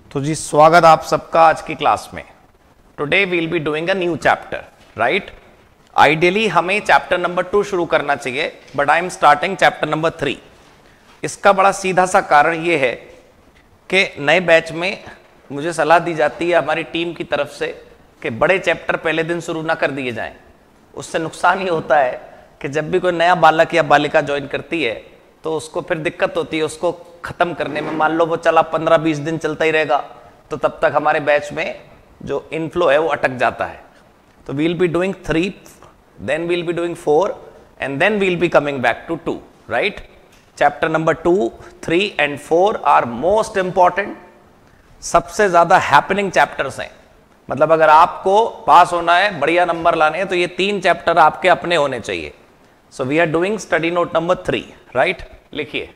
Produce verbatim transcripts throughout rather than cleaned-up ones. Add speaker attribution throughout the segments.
Speaker 1: तो जी स्वागत आप सबका आज की क्लास में। Today we'll be doing a new chapter, right. Ideally हमें चैप्टर नंबर टू शुरू करना चाहिए, but I am starting chapter number three. इसका बड़ा सीधा सा कारण ये है कि नए बैच में मुझे सलाह दी जाती है हमारी टीम की तरफ से कि बड़े चैप्टर पहले दिन शुरू ना कर दिए जाएं। उससे नुकसान ये होता है कि जब भी कोई नया बालक या बालिका ज्वाइन करती है तो उसको फिर दिक्कत होती है उसको खत्म करने में। मान लो वो चला पंद्रह बीस दिन चलता ही रहेगा तो तब तक हमारे बैच में जो इनफ्लो है वो अटक जाता है। तो we'll be doing three, then we'll be doing four and then we'll be coming back to two, right. Chapter number two, three and four are most important, सबसे ज्यादा हैपनिंग चैप्टर्स हैं। मतलब अगर आपको पास होना है, बढ़िया नंबर लाने हैं, तो ये तीन चैप्टर आपके अपने होने चाहिए। So we are doing study note number three, right. लिखिए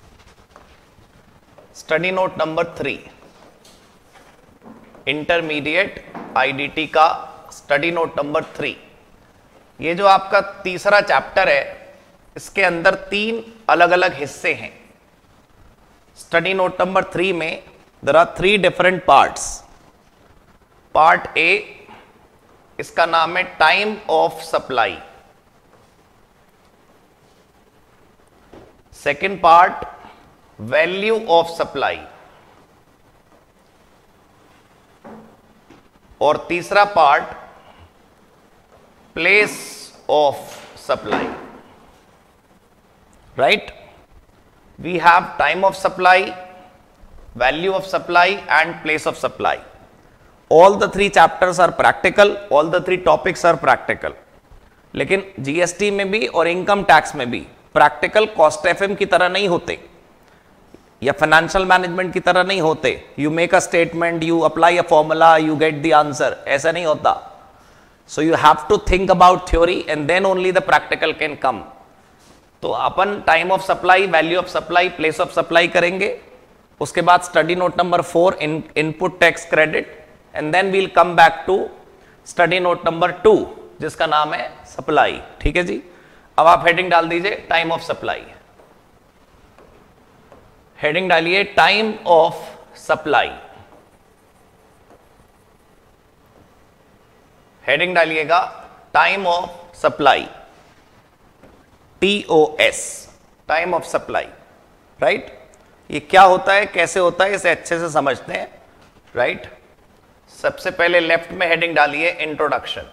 Speaker 1: study note number three, intermediate IDT का स्टडी नोट नंबर थ्री। ये जो आपका तीसरा चैप्टर है इसके अंदर तीन अलग अलग हिस्से हैं। स्टडी नोट नंबर थ्री में there are three different parts. Part A, इसका नाम है time of supply. Second part value of supply, और तीसरा part place of supply, right. We have time of supply, value of supply and place of supply. All the three chapters are practical, all the three topics are practical. लेकिन GST में भी और income tax में भी practical cost FM की तरह नहीं होते या फाइनेंशियल मैनेजमेंट की तरह नहीं होते। You make a statement, you apply a formula, you get the answer, ऐसा नहीं होता। So you have to think about theory and then only the practical can come. तो अपन time of supply, value of supply, place of supply करेंगे। उसके बाद study note number four, in input tax credit, and then we'll come back to study note number two जिसका नाम है supply. ठीक है जी। अब आप हेडिंग डाल दीजिए टाइम ऑफ सप्लाई। हेडिंग डालिए टाइम ऑफ सप्लाई। हेडिंग डालिएगा time of supply, T O S, time of supply, right. ये क्या होता है, कैसे होता है, इसे अच्छे से समझते हैं, राइट। सबसे पहले लेफ्ट में हेडिंग डालिए introduction.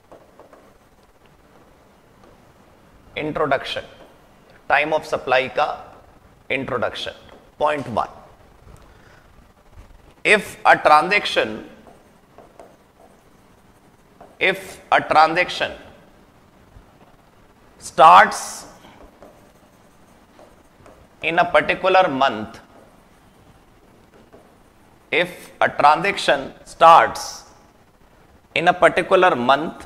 Speaker 1: Introduction, time of supply का introduction. Point one, if a transaction if a transaction starts in a particular month, if a transaction starts in a particular month,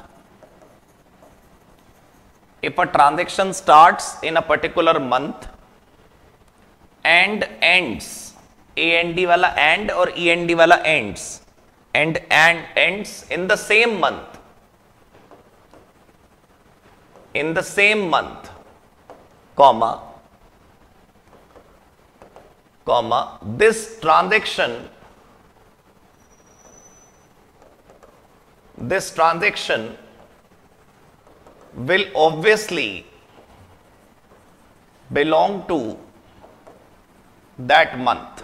Speaker 1: if a transaction starts in a particular month and ends, A N D वाला and और E N D वाला ends, and and ends in the same month, in the same month, comma, comma, this transaction, this transaction will obviously belong to that month।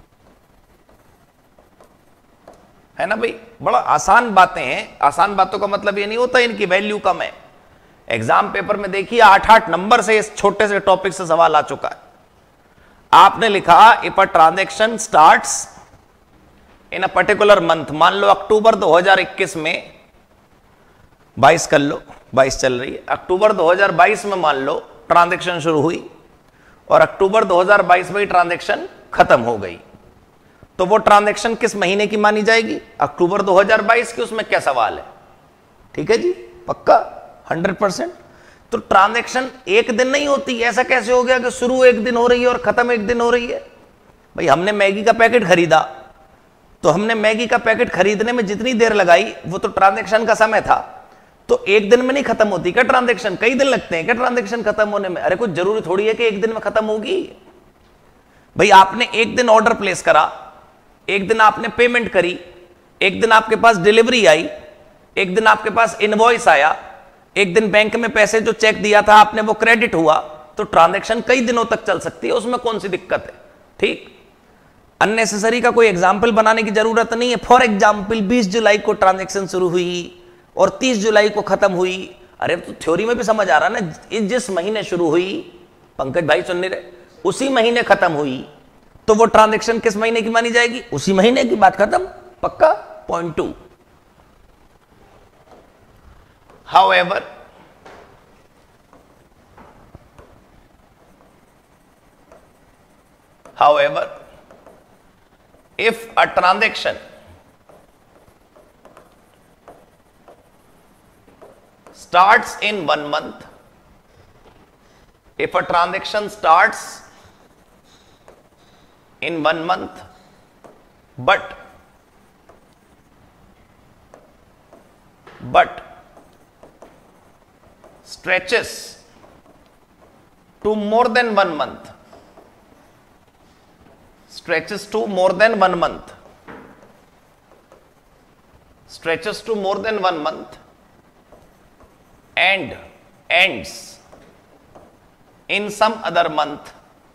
Speaker 1: है ना भाई, बड़ा आसान बातें हैं। आसान बातों का मतलब ये नहीं होता इनकी वैल्यू कम है। एग्जाम पेपर में देखिए आठ आठ नंबर से इस छोटे से टॉपिक से सवाल आ चुका है। आपने लिखा if a transaction starts in a particular month, मान लो अक्टूबर दो हज़ार इक्कीस में, बाईस कर लो, बाईस चल रही है, अक्टूबर दो हज़ार बाईस में मान लो ट्रांजैक्शन शुरू हुई और अक्टूबर दो हज़ार बाईस में ही ट्रांजैक्शन खत्म हो गई, तो वो ट्रांजैक्शन किस महीने की मानी जाएगी? अक्टूबर दो हज़ार बाईस की। उसमें क्या सवाल है? ठीक है जी, पक्का हंड्रेड परसेंट। तो ट्रांजैक्शन एक दिन नहीं होती। ऐसा कैसे हो गया कि शुरू एक दिन हो रही है और खत्म एक दिन हो रही है? भाई हमने मैगी का पैकेट खरीदा तो हमने मैगी का पैकेट खरीदने में जितनी देर लगाई वो तो ट्रांजैक्शन का समय था। तो एक दिन में नहीं खत्म होती क्या ट्रांजैक्शन? कई दिन लगते हैं क्या ट्रांजैक्शन खत्म होने में? अरे कुछ जरूरी थोड़ी है कि एक दिन में खत्म होगी। भाई आपने एक दिन ऑर्डर प्लेस करा एक दिन आपने पेमेंट करी, एक दिन आपके पास डिलीवरी आई, एक दिन आपके पास इनवॉइस आया, एक दिन बैंक में पैसे जो चेक दिया था आपने वो क्रेडिट हुआ, तो ट्रांजैक्शन कई दिनों तक चल सकती है, उसमें कौन सी दिक्कत है। ठीक, अननेसेसरी का कोई एग्जाम्पल बनाने की जरूरत नहीं है। फॉर एग्जाम्पल बीस जुलाई को ट्रांजैक्शन शुरू हुई और तीस जुलाई को खत्म हुई, अरे तो थ्योरी में भी समझ आ रहा ना, जिस महीने शुरू हुई, पंकज भाई सुन नहीं रहे, उसी महीने खत्म हुई, तो वो ट्रांजैक्शन किस महीने की मानी जाएगी, उसी महीने की, बात खत्म, पक्का। Point two, however however if a transaction starts in one month, if a transaction starts in one month but but stretches to more than one month, stretches to more than one month, stretches to more than one month and ends in some other month,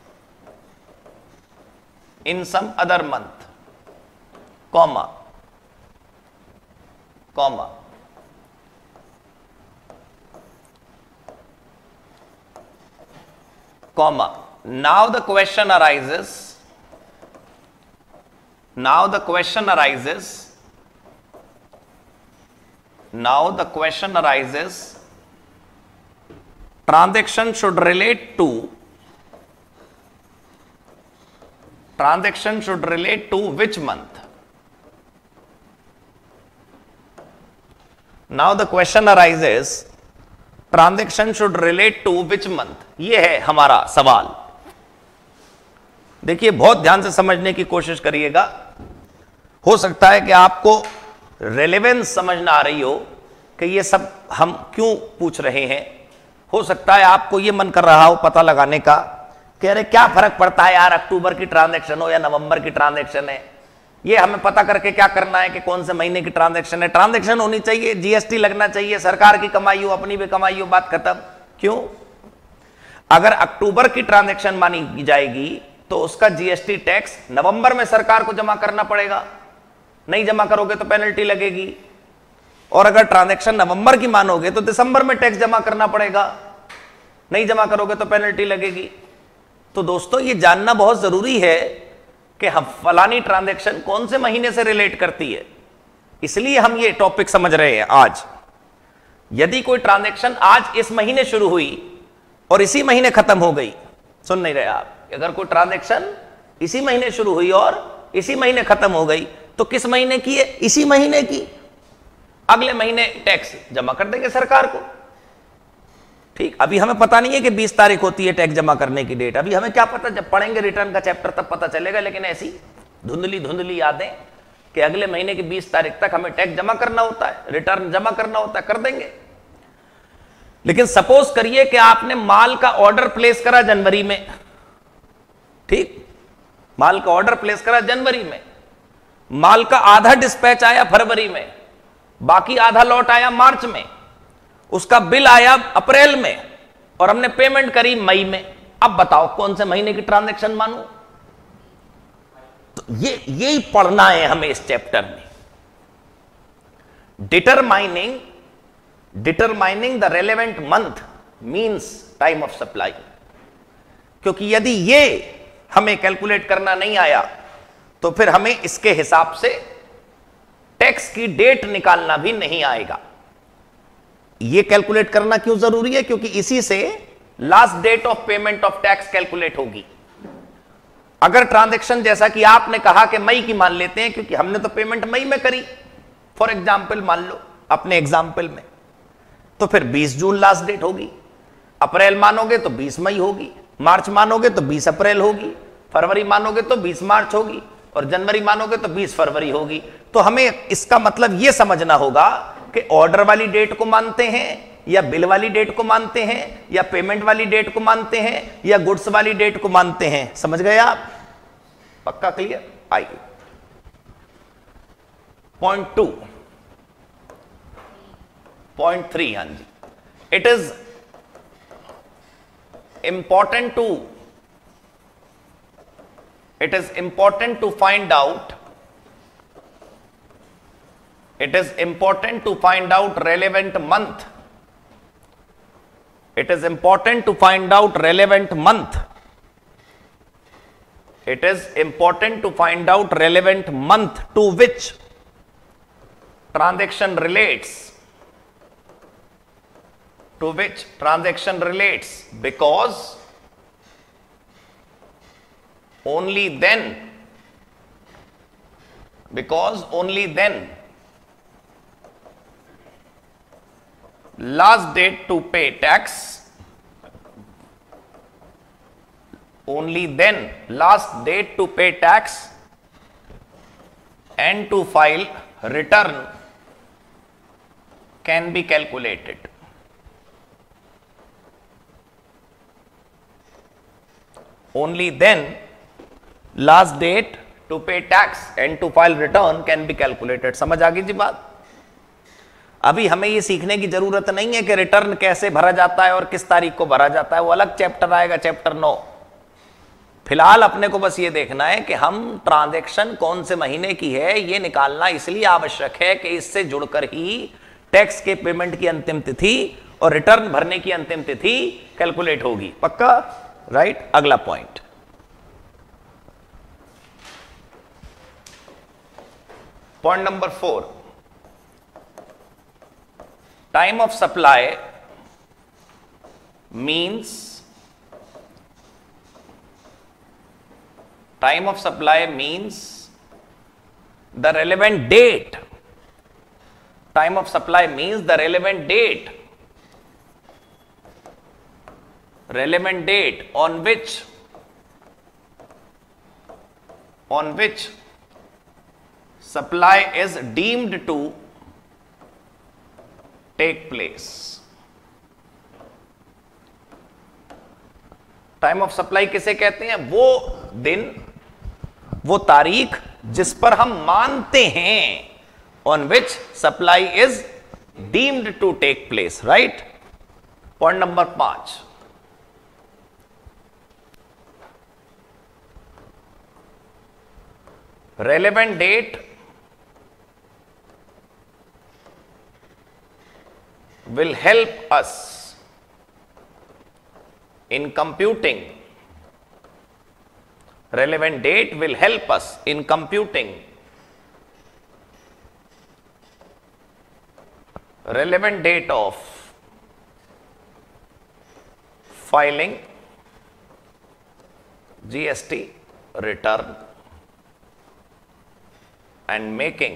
Speaker 1: in some other month, comma, comma, comma. Now the question arises, Now the question arises, now the question arises, transaction should relate to, transaction should relate to which month? Now the question arises, transaction should relate to which month? ये है हमारा सवाल। देखिए बहुत ध्यान से समझने की कोशिश करिएगा, हो सकता है कि आपको रेलेवेंस समझ ना आ रही हो कि ये सब हम क्यों पूछ रहे हैं, हो सकता है आपको ये मन कर रहा हो पता लगाने का कि अरे क्या फर्क पड़ता है यार, अक्टूबर की ट्रांजैक्शन हो या नवंबर की ट्रांजैक्शन है, ये हमें पता करके क्या करना है कि कौन से महीने की ट्रांजैक्शन है। ट्रांजैक्शन होनी चाहिए, जीएसटी लगना चाहिए, सरकार की कमाई हो, अपनी भी कमाई हो, बात खत्म। क्यों? अगर अक्टूबर की ट्रांजैक्शन मानी जाएगी तो उसका जीएसटी टैक्स नवंबर में सरकार को जमा करना पड़ेगा, नहीं जमा करोगे तो पेनल्टी लगेगी। और अगर ट्रांजैक्शन नवंबर की मानोगे तो दिसंबर में टैक्स जमा करना पड़ेगा, नहीं जमा करोगे तो पेनल्टी लगेगी। तो दोस्तों ये जानना बहुत जरूरी है कि हम फलानी ट्रांजैक्शन कौन से महीने से रिलेट करती है, इसलिए हम ये टॉपिक समझ रहे हैं आज। यदि कोई ट्रांजैक्शन आज इस महीने शुरू हुई और इसी महीने खत्म हो गई, सुन नहीं रहे आप, अगर कोई ट्रांजैक्शन इसी महीने शुरू हुई और इसी महीने खत्म हो गई तो किस महीने की है? इसी महीने की। अगले महीने टैक्स जमा कर देंगे सरकार को। ठीक, अभी हमें पता नहीं है कि बीस तारीख होती है टैक्स जमा करने की डेट, अभी हमें क्या पता, जब पढ़ेंगे रिटर्न का चैप्टर तब पता चलेगा। लेकिन ऐसी धुंधली धुंधली यादें कि अगले महीने की बीस तारीख तक हमें टैक्स जमा करना होता है, रिटर्न जमा करना होता है, कर देंगे। लेकिन सपोज करिए कि आपने माल का ऑर्डर प्लेस करा जनवरी में, ठीक, माल का ऑर्डर प्लेस करा जनवरी में, माल का आधा डिस्पैच आया फरवरी में, बाकी आधा लौट आया मार्च में, उसका बिल आया अप्रैल में और हमने पेमेंट करी मई में। अब बताओ कौन से महीने की ट्रांजैक्शन मानूं? तो ये यही पढ़ना है हमें इस चैप्टर में। Determining determining the relevant month means time of supply. क्योंकि यदि ये हमें कैलकुलेट करना नहीं आया तो फिर हमें इसके हिसाब से टैक्स की डेट निकालना भी नहीं आएगा। ये कैलकुलेट करना क्यों जरूरी है? क्योंकि इसी से last date of payment of tax calculate होगी। अगर ट्रांजैक्शन जैसा कि आपने कहा कि मई की मान लेते हैं, क्योंकि हमने तो पेमेंट मई में करी, फॉर एग्जाम्पल मान लो अपने एग्जाम्पल में, तो फिर बीस जून लास्ट डेट होगी। अप्रैल मानोगे तो बीस मई होगी, मार्च मानोगे तो बीस अप्रैल होगी, फरवरी मानोगे तो बीस मार्च होगी, और जनवरी मानोगे तो बीस फरवरी होगी। तो हमें इसका मतलब यह समझना होगा कि ऑर्डर वाली डेट को मानते हैं या बिल वाली डेट को मानते हैं या पेमेंट वाली डेट को मानते हैं या गुड्स वाली डेट को मानते हैं। समझ गए आप? पक्का क्लियर? आइए पॉइंट टू, पॉइंट थ्री, हाँ जी, it is important to it is important to find out it is important to find out relevant month it is important to find out relevant month it is important to find out relevant month to which transaction relates to which transaction relates because only then because only then last date to pay tax only then last date to pay tax and to file return can be calculated. Only then last date to pay tax and to file return can be calculated. समझ आ गई जी बात? अभी हमें ये सीखने की जरूरत नहीं है कि रिटर्न कैसे भरा जाता है और किस तारीख को भरा जाता है, वो अलग चैप्टर आएगा, चैप्टर नौ। फिलहाल अपने को बस ये देखना है कि हम ट्रांजैक्शन कौन से महीने की है ये निकालना इसलिए आवश्यक है कि इससे जुड़कर ही टैक्स के पेमेंट की अंतिम तिथि और रिटर्न भरने की अंतिम तिथि कैलकुलेट होगी। पक्का? राइट। अगला point, point number four, time of supply means time of supply means the relevant date. Time of supply means the relevant date. Relevant date on which on which supply is deemed to take place. Time of supply किसे कहते हैं? वो दिन, वो तारीख जिस पर हम मानते हैं, on which supply is deemed to take place. Right. Point number पांच, relevant date will help us in computing relevant date will help us in computing relevant date of filing G S T return and making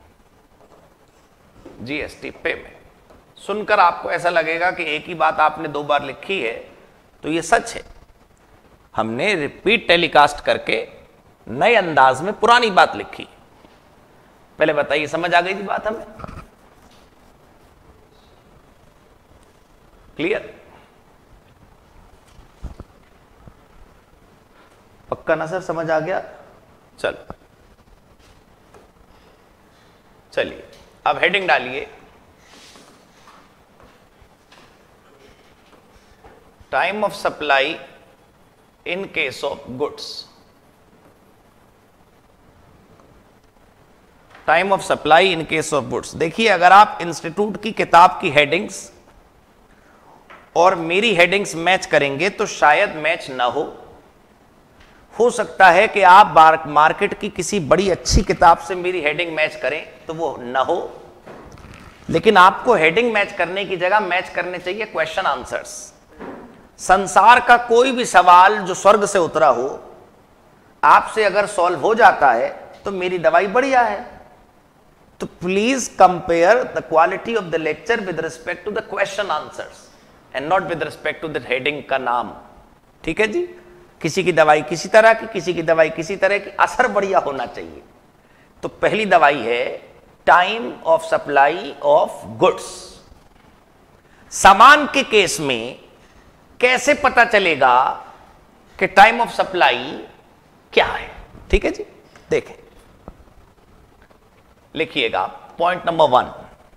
Speaker 1: G S T payment। सुनकर आपको ऐसा लगेगा कि एक ही बात आपने दो बार लिखी है, तो ये सच है। हमने रिपीट टेलीकास्ट करके नए अंदाज में पुरानी बात लिखी। पहले बताइए, समझ आ गई थी बात हमें? क्लियर? पक्का ना सर, समझ आ गया? चलो चलिए अब हेडिंग डालिए, time of supply in case of goods. Time of supply in case of goods. देखिए, अगर आप इंस्टीट्यूट की किताब की हेडिंग्स और मेरी हेडिंग्स मैच करेंगे तो शायद मैच ना हो हो सकता है कि आप मार्केट की किसी बड़ी अच्छी किताब से मेरी हेडिंग मैच करें तो वो ना हो, लेकिन आपको हेडिंग मैच करने की जगह मैच करने चाहिए क्वेश्चन आंसर्स। संसार का कोई भी सवाल जो स्वर्ग से उतरा हो, आपसे अगर सॉल्व हो जाता है तो मेरी दवाई बढ़िया है। तो please compare the quality of the lecture with respect to the question answers and not with respect to the heading का नाम। ठीक है जी? किसी की दवाई किसी तरह की, किसी की दवाई किसी तरह की, असर बढ़िया होना चाहिए। तो पहली दवाई है time of supply of goods. सामान के केस में कैसे पता चलेगा कि टाइम ऑफ सप्लाई क्या है? ठीक है जी, देखें, लिखिएगा point number one,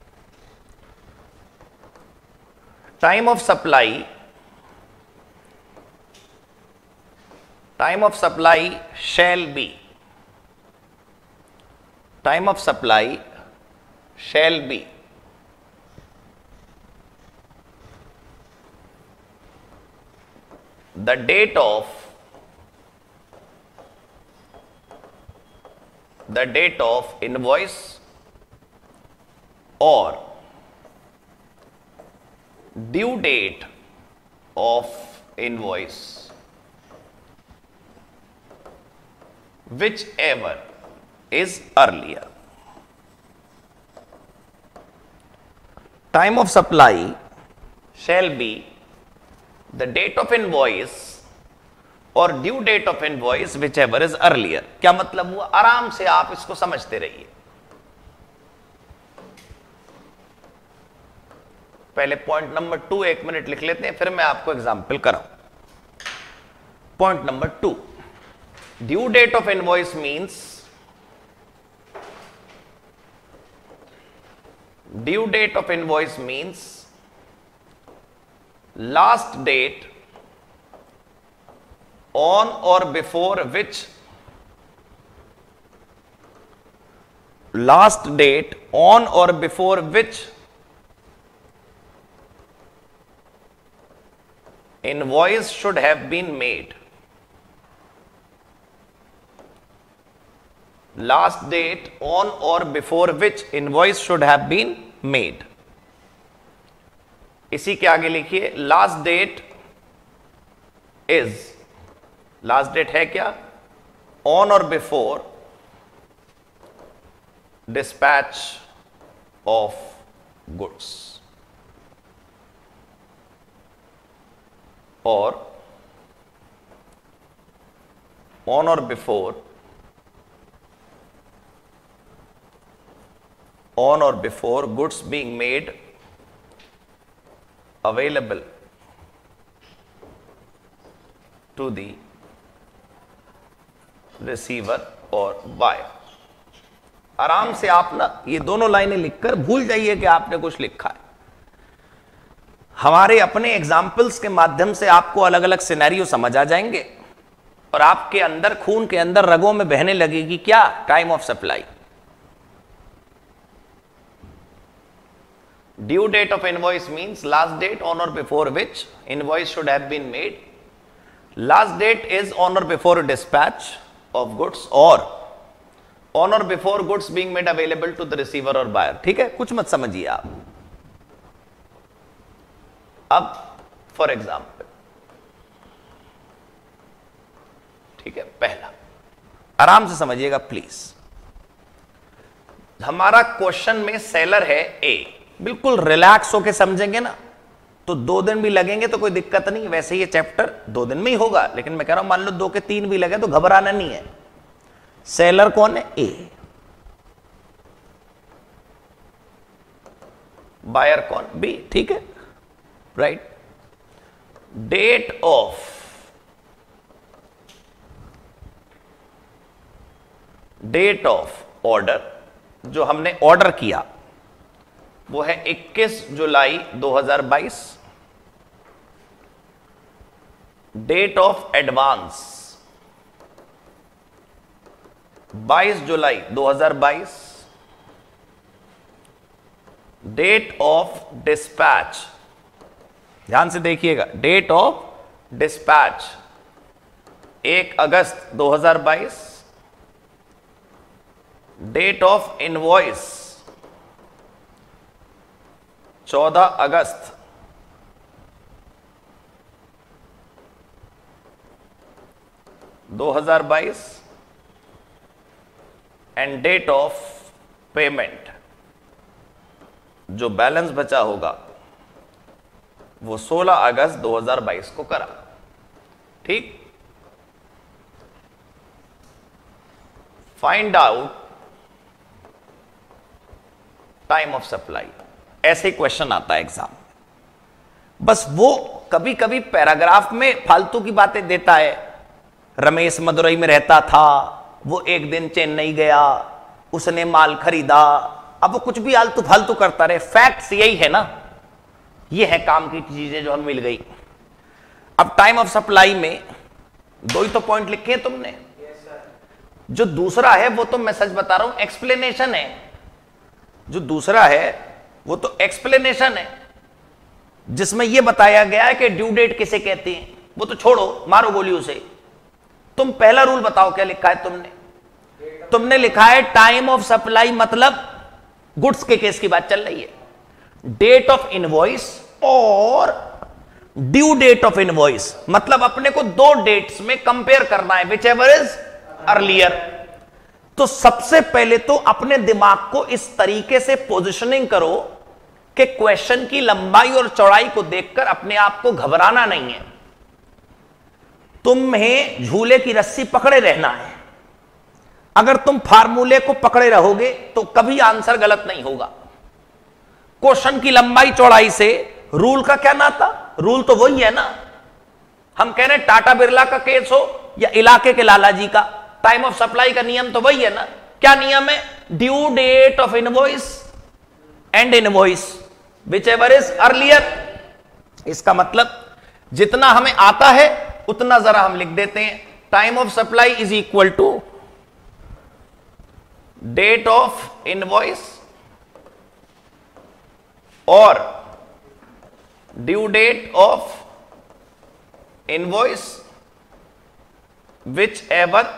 Speaker 1: time of supply, time of supply shall be, time of supply shall be the date of the date of invoice or due date of invoice, whichever is earlier. Time of supply shall be the date of invoice और due date of invoice whichever is earlier. क्या मतलब हुआ? आराम से आप इसको समझते रहिए। पहले पॉइंट नंबर टू एक मिनट लिख लेते हैं, फिर मैं आपको एग्जांपल कराऊं। Point number two, due date of invoice means due date of invoice means last date on or before which last date on or before which invoice should have been made, last date on or before which invoice should have been made। इसी के आगे लिखिए last date is, last date है क्या? On और before dispatch of goods, और on और before on और before goods being made available to the receiver और बायर। आराम से आप ना ये दोनों लाइनें लिखकर भूल जाइए कि आपने कुछ लिखा है। हमारे अपने एग्जाम्पल्स के माध्यम से आपको अलग अलग सिनेरियो समझ आ जाएंगे और आपके अंदर, खून के अंदर, रगों में बहने लगेगी क्या? Time of supply. Due date of invoice means last date on और before which invoice should have been made, last date is on और before dispatch of goods or on or before goods being made available to the receiver or buyer। ठीक है, कुछ मत समझिए आप। अब for example, ठीक है, पहला आराम से समझिएगा प्लीज। हमारा क्वेश्चन में सेलर है ए, बिल्कुल रिलैक्स होके समझेंगे ना तो दो दिन भी लगेंगे तो कोई दिक्कत नहीं। वैसे ये चैप्टर दो दिन में ही होगा, लेकिन मैं कह रहा हूं मान लो दो के तीन भी लगे तो घबराना नहीं है। सेलर कौन है? ए। बायर कौन? बी। ठीक है, right. Date of date of order, जो हमने ऑर्डर किया वो है इक्कीस जुलाई दो हज़ार बाईस। डेट ऑफ एडवांस बाईस जुलाई दो हज़ार बाईस। डेट ऑफ डिस्पैच, ध्यान से देखिएगा, डेट ऑफ डिस्पैच एक अगस्त दो हज़ार बाईस। डेट ऑफ इनवॉइस चौदह अगस्त दो हज़ार बाईस एंड डेट ऑफ पेमेंट, जो बैलेंस बचा होगा वो सोलह अगस्त दो हज़ार बाईस को करा। ठीक, find out time of supply, ऐसे क्वेश्चन आता है एग्जाम में। बस वो कभी कभी पैराग्राफ में फालतू की बातें देता है। रमेश मदुरई में रहता था, वो एक दिन चेन्नई गया, उसने माल खरीदा, अब वो कुछ भी आलतू फालतू करता रहे, फैक्ट्स यही है ना, ये है काम की चीजें जो हमें मिल गई। अब टाइम ऑफ सप्लाई में दो ही तो पॉइंट लिखे हैं तुमने, जो दूसरा है वो तो मैं सच बता रहा हूं एक्सप्लेनेशन है, जो दूसरा है वो तो एक्सप्लेनेशन है, जिसमें यह बताया गया है कि ड्यू डेट किसे कहते हैं, वो तो छोड़ो, मारो गोली उसे। तुम पहला रूल बताओ क्या लिखा है तुमने? तुमने लिखा है टाइम ऑफ सप्लाई मतलब गुड्स के केस की बात चल रही है, डेट ऑफ इनवॉइस और ड्यू डेट ऑफ इनवॉइस, मतलब अपने को दो डेट्स में कंपेयर करना है, विच एवर इज अर्लियर। तो सबसे पहले तो अपने दिमाग को इस तरीके से पोजिशनिंग करो कि क्वेश्चन की लंबाई और चौड़ाई को देखकर अपने आप को घबराना नहीं है, तुम्हें झूले की रस्सी पकड़े रहना है। अगर तुम फार्मूले को पकड़े रहोगे तो कभी आंसर गलत नहीं होगा। क्वेश्चन की लंबाई चौड़ाई से रूल का क्या नाता? रूल तो वही है ना, हम कह रहे हैं टाटा बिरला का केस हो या इलाके के लाला जी का, टाइम ऑफ सप्लाई का नियम तो वही है ना। क्या नियम है? Due date of invoice and invoice whichever is earlier. इसका मतलब जितना हमें आता है उतना जरा हम लिख देते हैं, time of supply is equal to date of invoice और due date of invoice whichever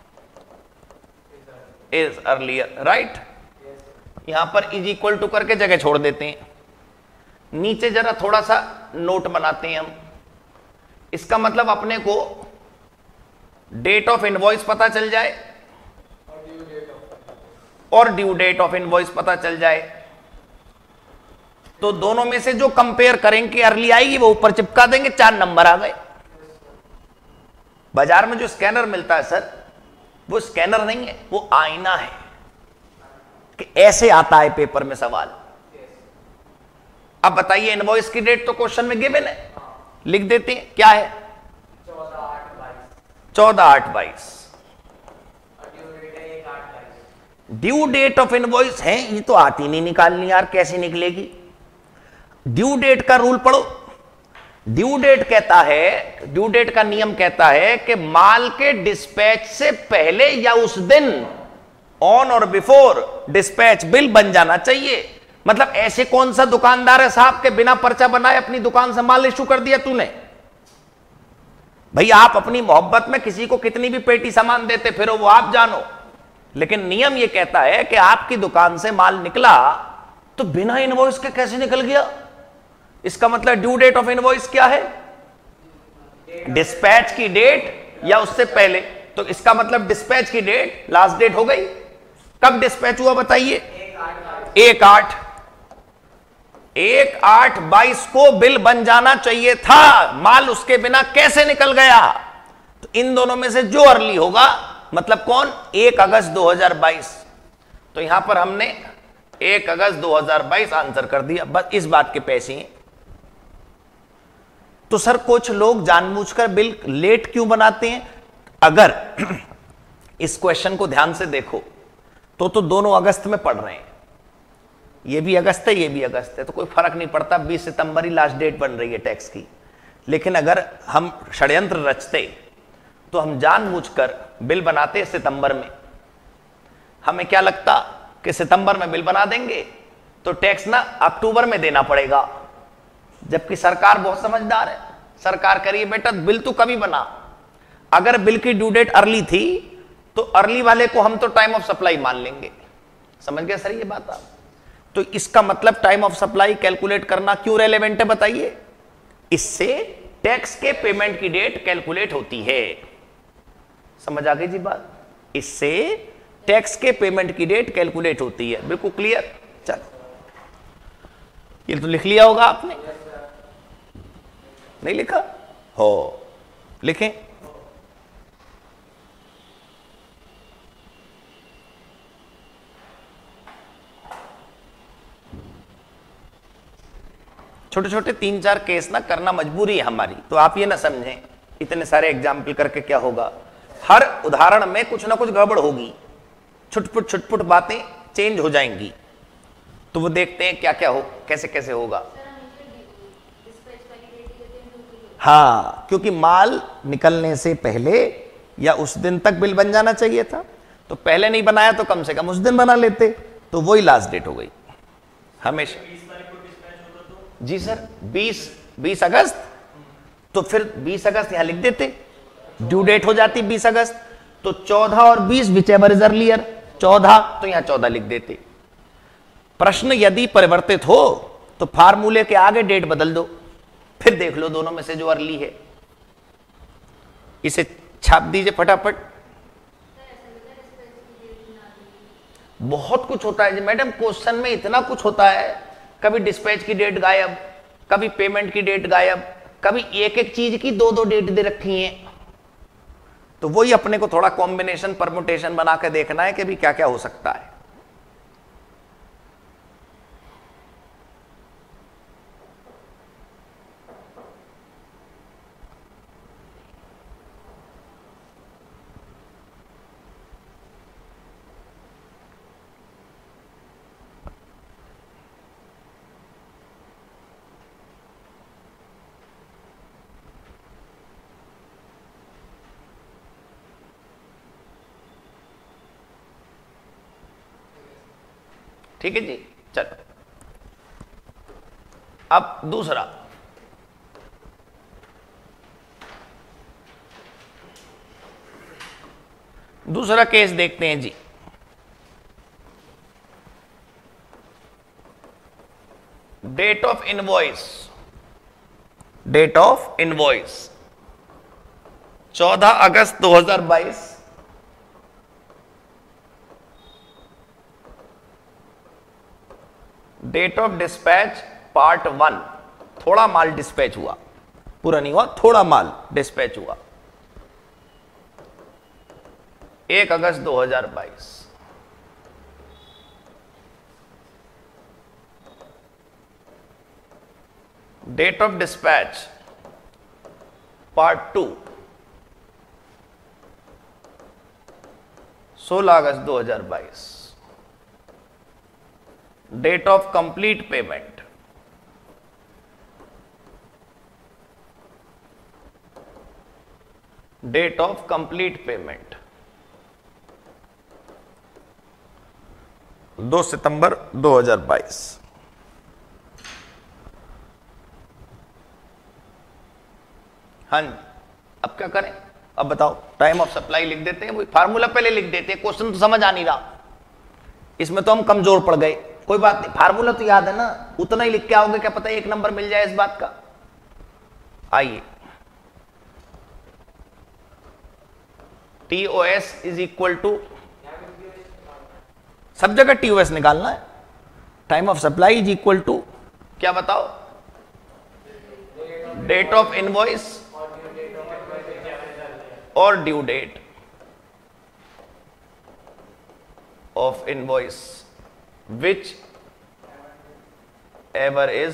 Speaker 1: is earlier, right. यहां पर इज इक्वल टू करके जगह छोड़ देते हैं, नीचे जरा थोड़ा सा नोट बनाते हैं हम। इसका मतलब अपने को डेट ऑफ इनवॉइस पता चल जाए और ड्यू डेट ऑफ इनवॉइस पता चल जाए, तो दोनों में से जो कंपेयर करेंगे अर्ली आएगी वो ऊपर चिपका देंगे, चार नंबर आ गए। बाजार में जो स्कैनर मिलता है सर, वो स्कैनर नहीं है, वो आईना है कि ऐसे आता है पेपर में सवाल। अब बताइए, इनवॉइस की डेट तो क्वेश्चन में गिवन है, लिख देते हैं, क्या है? चौदह आठ बाईस। ड्यू डेट ऑफ इनवॉइस है, ये तो आती नहीं निकालनी यार, कैसे निकलेगी? ड्यू डेट का रूल पढ़ो। ड्यू डेट कहता है, ड्यू डेट का नियम कहता है कि माल के डिस्पैच से पहले या उस दिन, ऑन और बिफोर डिस्पैच, बिल बन जाना चाहिए। मतलब ऐसे कौन सा दुकानदार है साहब के बिना पर्चा बनाए अपनी दुकान से माल इशू कर दिया तूने? भाई आप अपनी मोहब्बत में किसी को कितनी भी पेटी सामान देते फिर वो आप जानो, लेकिन नियम ये कहता है कि आपकी दुकान से माल निकला तो बिना इनवॉइस के कैसे निकल गया? इसका मतलब ड्यू डेट ऑफ इनवॉइस क्या है? डिस्पैच की डेट या उससे पहले। तो इसका मतलब डिस्पैच की डेट लास्ट डेट हो गई। कब डिस्पैच हुआ बताइए? एक आठ एक आठ बाईस को बिल बन जाना चाहिए था, माल उसके बिना कैसे निकल गया? तो इन दोनों में से जो अर्ली होगा, मतलब कौन? एक अगस्त दो हज़ार बाईस। तो यहां पर हमने एक अगस्त दो हज़ार बाईस आंसर कर दिया, बस इस बात के पैसे हैं। तो सर कुछ लोग जानबूझकर बिल लेट क्यों बनाते हैं? अगर इस क्वेश्चन को ध्यान से देखो तो तो दोनों अगस्त में पढ़ रहे हैं, ये भी अगस्त है ये भी अगस्त है, तो कोई फर्क नहीं पड़ता, बीस सितंबर ही लास्ट डेट बन रही है टैक्स की। लेकिन अगर हम षड्यंत्र रचते तो हम जानबूझकर बिल बनाते सितंबर में। हमें क्या लगता कि सितंबर में बिल बना देंगे तो टैक्स ना अक्टूबर में देना पड़ेगा, जबकि सरकार बहुत समझदार है। सरकार करिए बेटा बिल तो कभी बना, अगर बिल की ड्यू डेट अर्ली थी तो अर्ली वाले को हम तो टाइम ऑफ सप्लाई मान लेंगे। समझ गए सर ये बात आप? तो इसका मतलब टाइम ऑफ सप्लाई कैलकुलेट करना क्यों रेलेवेंट है बताइए? इससे टैक्स के पेमेंट की डेट कैलकुलेट होती है। समझ आ गई जी बात? इससे टैक्स के पेमेंट की डेट कैलकुलेट होती है। बिल्कुल क्लियर? चलो, ये तो लिख लिया होगा आपने, नहीं लिखा हो? लिखें। छोटे छोटे तीन चार केस ना करना मजबूरी है हमारी, तो आप ये ना समझें इतने सारे एग्जाम्पल करके क्या होगा। हर उदाहरण में कुछ ना कुछ गड़बड़ होगी, छुटपुट छुटपुट बातें चेंज हो जाएंगी। तो वो देखते हैं क्या क्या हो, कैसे कैसे होगा। हाँ, क्योंकि माल निकलने से पहले या उस दिन तक बिल बन जाना चाहिए था, तो पहले नहीं बनाया तो कम से कम उस दिन बना लेते, तो वही लास्ट डेट हो गई हमेशा। जी सर, बीस बीस अगस्त, तो फिर बीस अगस्त यहां लिख देते, ड्यू डेट हो जाती बीस अगस्त, तो चौदह और बीस विच एवर इज अर्लियर, चौदह तो यहां चौदह लिख देते। प्रश्न यदि परिवर्तित हो तो फार्मूले के आगे डेट बदल दो, फिर देख लो दोनों में से जो अर्ली है। इसे छाप दीजिए फटाफट। बहुत कुछ होता है जी मैडम, क्वेश्चन में इतना कुछ होता है, कभी डिस्पैच की डेट गायब, कभी पेमेंट की डेट गायब, कभी एक एक चीज की दो दो डेट दे रखी हैं। तो वही अपने को थोड़ा कॉम्बिनेशन परमुटेशन बना के देखना है कि भी क्या क्या हो सकता है। ठीक है जी, चलो अब दूसरा, दूसरा केस देखते हैं जी। Date of invoice, date of invoice चौदह अगस्त दो हज़ार बाईस, date of dispatch part one, थोड़ा माल डिस्पैच हुआ, पूरा नहीं हुआ, थोड़ा माल डिस्पैच हुआ, एक अगस्त दो हज़ार बाईस। Date of dispatch part two सोलह अगस्त दो हज़ार बाईस। Date of complete payment date of complete payment दो सितंबर दो हज़ार बाईस। हाँ जी, अब क्या करें, अब बताओ। टाइम ऑफ सप्लाई लिख देते हैं, वही फार्मूला पहले लिख देते हैं, क्वेश्चन तो समझ आ नहीं रहा, इसमें तो हम कमजोर पड़ गए। कोई बात नहीं, फार्मूला तो याद है ना, उतना ही लिख के आओगे, क्या पता एक नंबर मिल जाए इस बात का। आइए, T O S is equal to, सब जगह टी ओ एस निकालना है। Time of supply is equal to क्या बताओ, डेट ऑफ इनवॉइस और due date of invoice which ever is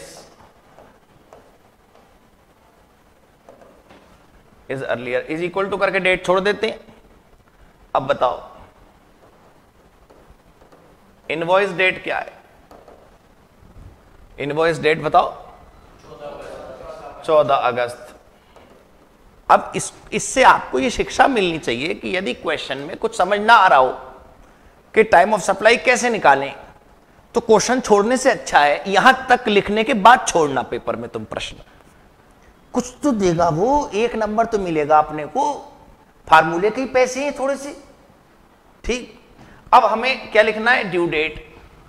Speaker 1: is earlier is equal to करके डेट छोड़ देते हैं। अब बताओ इनवॉइस डेट क्या है, इनवॉइस डेट बताओ चौदह अगस्त। अब इस इससे आपको ये शिक्षा मिलनी चाहिए कि यदि क्वेश्चन में कुछ समझ ना आ रहा हो कि टाइम ऑफ सप्लाई कैसे निकालें, तो क्वेश्चन छोड़ने से अच्छा है यहां तक लिखने के बाद छोड़ना पेपर में। तुम प्रश्न कुछ तो देगा वो, एक नंबर तो मिलेगा अपने को, फार्मूले के ही पैसे हैं थोड़े से। ठीक, अब हमें क्या लिखना है, ड्यू डेट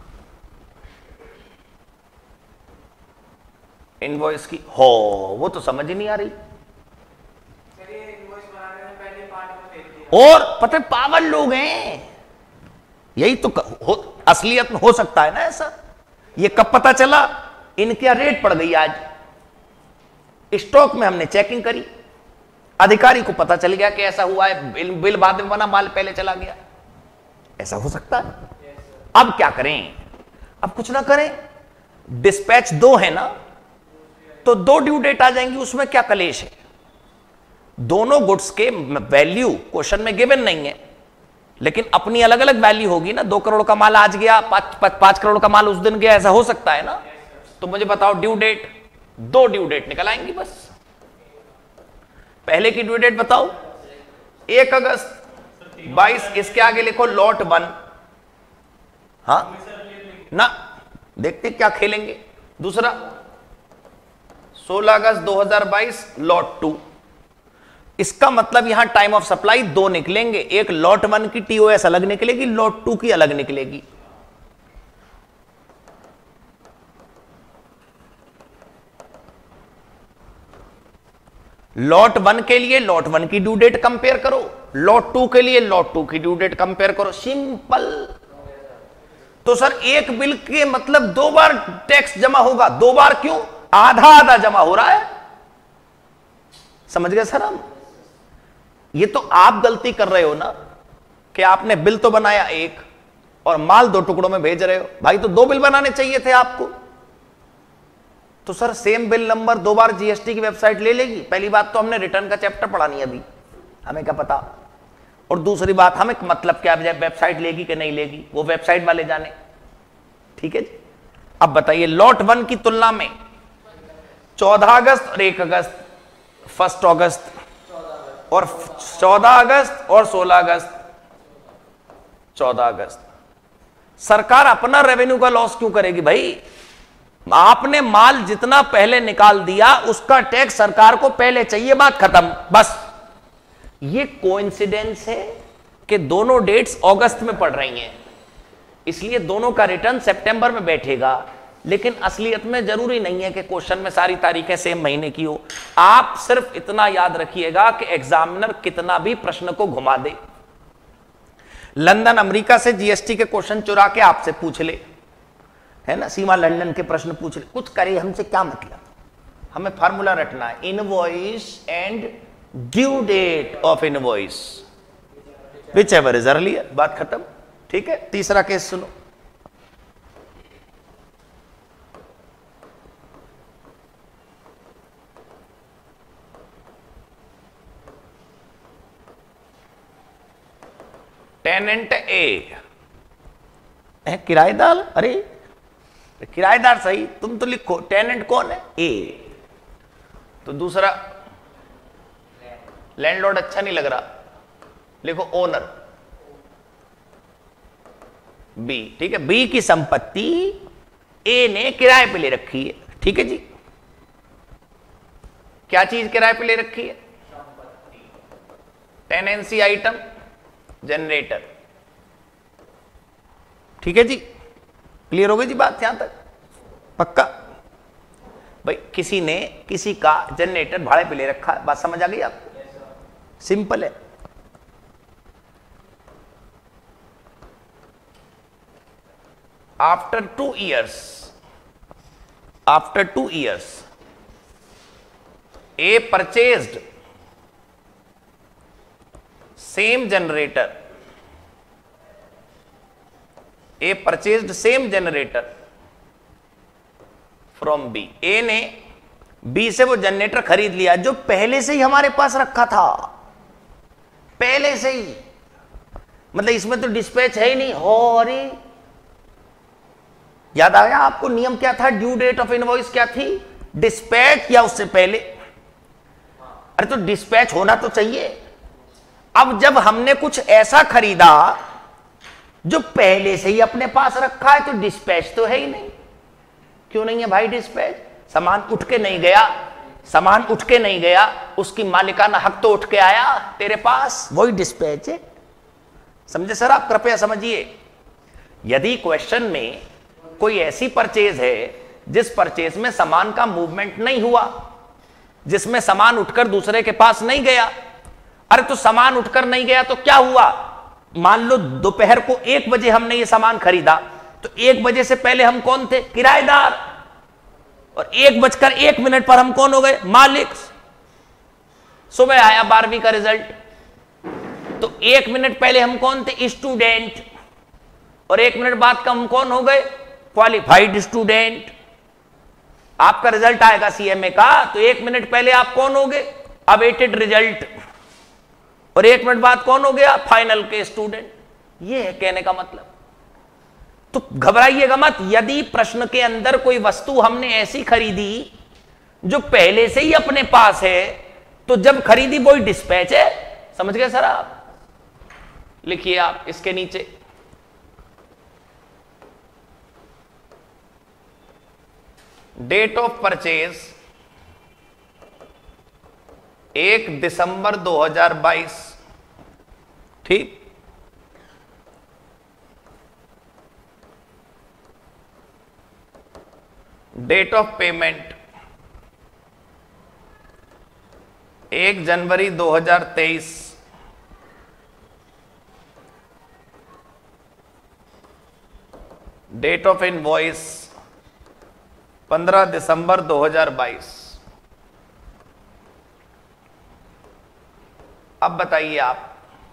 Speaker 1: इनवॉइस की। हो वो तो समझ ही नहीं आ रही। और पता है पागल लोग हैं, यही तो हो, असलियत में हो सकता है ना ऐसा। ये कब पता चला, इनके रेट पड़ गई आज, स्टॉक में हमने चेकिंग करी, अधिकारी को पता चल गया कि ऐसा हुआ है, बिल, बिल बाद में बना, माल पहले चला गया। ऐसा हो सकता है। अब क्या करें, अब कुछ ना करें, डिस्पैच दो है ना, तो दो ड्यू डेट आ जाएंगी, उसमें क्या कलेश है। दोनों गुड्स के वैल्यू क्वेश्चन में गिवन नहीं है, लेकिन अपनी अलग अलग वैल्यू होगी ना। दो करोड़ का माल आज गया, पांच पांच करोड़ का माल उस दिन गया, ऐसा हो सकता है ना। तो मुझे बताओ ड्यू डेट, दो ड्यू डेट निकल आएंगी बस। पहले की ड्यू डेट बताओ, एक अगस्त बाईस, इसके आगे लिखो लॉट वन। हाँ ना, देखते क्या खेलेंगे। दूसरा सोलह अगस्त दो हज़ार बाईस लॉट टू। इसका मतलब यहां टाइम ऑफ सप्लाई दो निकलेंगे, एक लॉट वन की टीओएस अलग निकलेगी, लॉट टू की अलग निकलेगी। लॉट वन के लिए लॉट वन की ड्यू डेट कंपेयर करो, लॉट टू के लिए लॉट टू की ड्यू डेट कंपेयर करो, सिंपल। तो सर एक बिल के मतलब दो बार टैक्स जमा होगा, दो बार क्यों? आधा आधा जमा हो रहा है, समझ गए सर हम? ये तो आप गलती कर रहे हो ना कि आपने बिल तो बनाया एक और माल दो टुकड़ों में भेज रहे हो। भाई तो दो बिल बनाने चाहिए थे आपको। तो सर सेम बिल नंबर दो बार जीएसटी की वेबसाइट ले लेगी? पहली बात तो हमने रिटर्न का चैप्टर पढ़ा नहीं अभी, हमें क्या पता। और दूसरी बात, हमें मतलब क्या वेबसाइट लेगी कि नहीं लेगी, वो वेबसाइट वाले जाने। ठीक है जी। अब बताइए लॉट वन की तुलना में चौदह अगस्त और एक अगस्त, फर्स्ट अगस्त और चौदह अगस्त और सोलह अगस्त, चौदह अगस्त। सरकार अपना रेवेन्यू का लॉस क्यों करेगी भाई? आपने माल जितना पहले निकाल दिया उसका टैक्स सरकार को पहले चाहिए, बात खत्म बस। ये कोइंसिडेंस है कि दोनों डेट्स अगस्त में पड़ रही हैं, इसलिए दोनों का रिटर्न सितंबर में बैठेगा। लेकिन असलियत में जरूरी नहीं है कि क्वेश्चन में सारी तारीखें सेम महीने की हो। आप सिर्फ इतना याद रखिएगा कि एग्जामिनर कितना भी प्रश्न को घुमा दे, लंदन अमेरिका से जीएसटी के क्वेश्चन चुरा के आपसे पूछ ले, है ना, सीमा लंदन के प्रश्न पूछ ले, कुछ करे, हमसे क्या मतलब। हमें फार्मूला रटना है, invoice and due date of invoice whichever is earlier, बात खत्म। ठीक है, तीसरा केस सुनो। टेनेंट ए, किराएदार, अरे किराएदार सही, तुम तो लिखो टेनेंट कौन है? ए। तो दूसरा लैंडलॉर्ड अच्छा नहीं लग रहा, लिखो ओनर बी। ठीक है, बी की संपत्ति ए ने किराए पे ले रखी है। ठीक है जी, क्या चीज किराए पे ले रखी है? Tenancy item, generator. ठीक है जी, क्लियर हो गई जी बात यहां तक? पक्का? भाई किसी ने किसी का जनरेटर भाड़े पे ले रखा है, बात समझ आ गई आपको? सिंपल है। After two years, after two years A purchased same generator, A purchased same generator from B. A ने बी से वो जनरेटर खरीद लिया जो पहले से ही हमारे पास रखा था, पहले से ही, मतलब इसमें तो डिस्पैच है ही नहीं। हो, अरे याद आया आपको नियम क्या था? ड्यू डेट ऑफ इनवॉइस क्या थी? डिस्पैच या उससे पहले। अरे तो डिस्पैच होना तो चाहिए। अब जब हमने कुछ ऐसा खरीदा जो पहले से ही अपने पास रखा है तो डिस्पैच तो है ही नहीं। क्यों नहीं है भाई डिस्पैच? सामान उठ के नहीं गया, सामान उठ के नहीं गया, उसकी मालिकाना हक तो उठ के आया तेरे पास, वही डिस्पैच है। समझे सर आप? कृपया समझिए। यदि क्वेश्चन में कोई ऐसी परचेज है जिस परचेज में सामान का मूवमेंट नहीं हुआ, जिसमें सामान उठकर दूसरे के पास नहीं गया, अरे तो सामान उठकर नहीं गया तो क्या हुआ? मान लो दोपहर को एक बजे हमने ये सामान खरीदा, तो एक बजे से पहले हम कौन थे? किराएदार। और एक बजकर एक मिनट पर हम कौन हो गए? मालिक। सुबह आया बारहवीं का रिजल्ट, तो एक मिनट पहले हम कौन थे? स्टूडेंट। और एक मिनट बाद का हम कौन हो गए? Qualified student. आपका रिजल्ट आएगा सीएमए का, तो एक मिनट पहले आप कौन हो गए? Awaited result. और एक मिनट बाद कौन हो गया? फाइनल के स्टूडेंट। ये है कहने का मतलब। तो घबराइएगा मत, यदि प्रश्न के अंदर कोई वस्तु हमने ऐसी खरीदी जो पहले से ही अपने पास है, तो जब खरीदी वही डिस्पैच है। समझ गए सर आप? लिखिए आप इसके नीचे, डेट ऑफ परचेज एक दिसंबर दो हजार बाईस, ठीक। डेट ऑफ पेमेंट एक जनवरी दो हजार तेईस, डेट ऑफ इनवॉइस पंद्रह दिसंबर दो हजार बाईस। अब बताइए आप,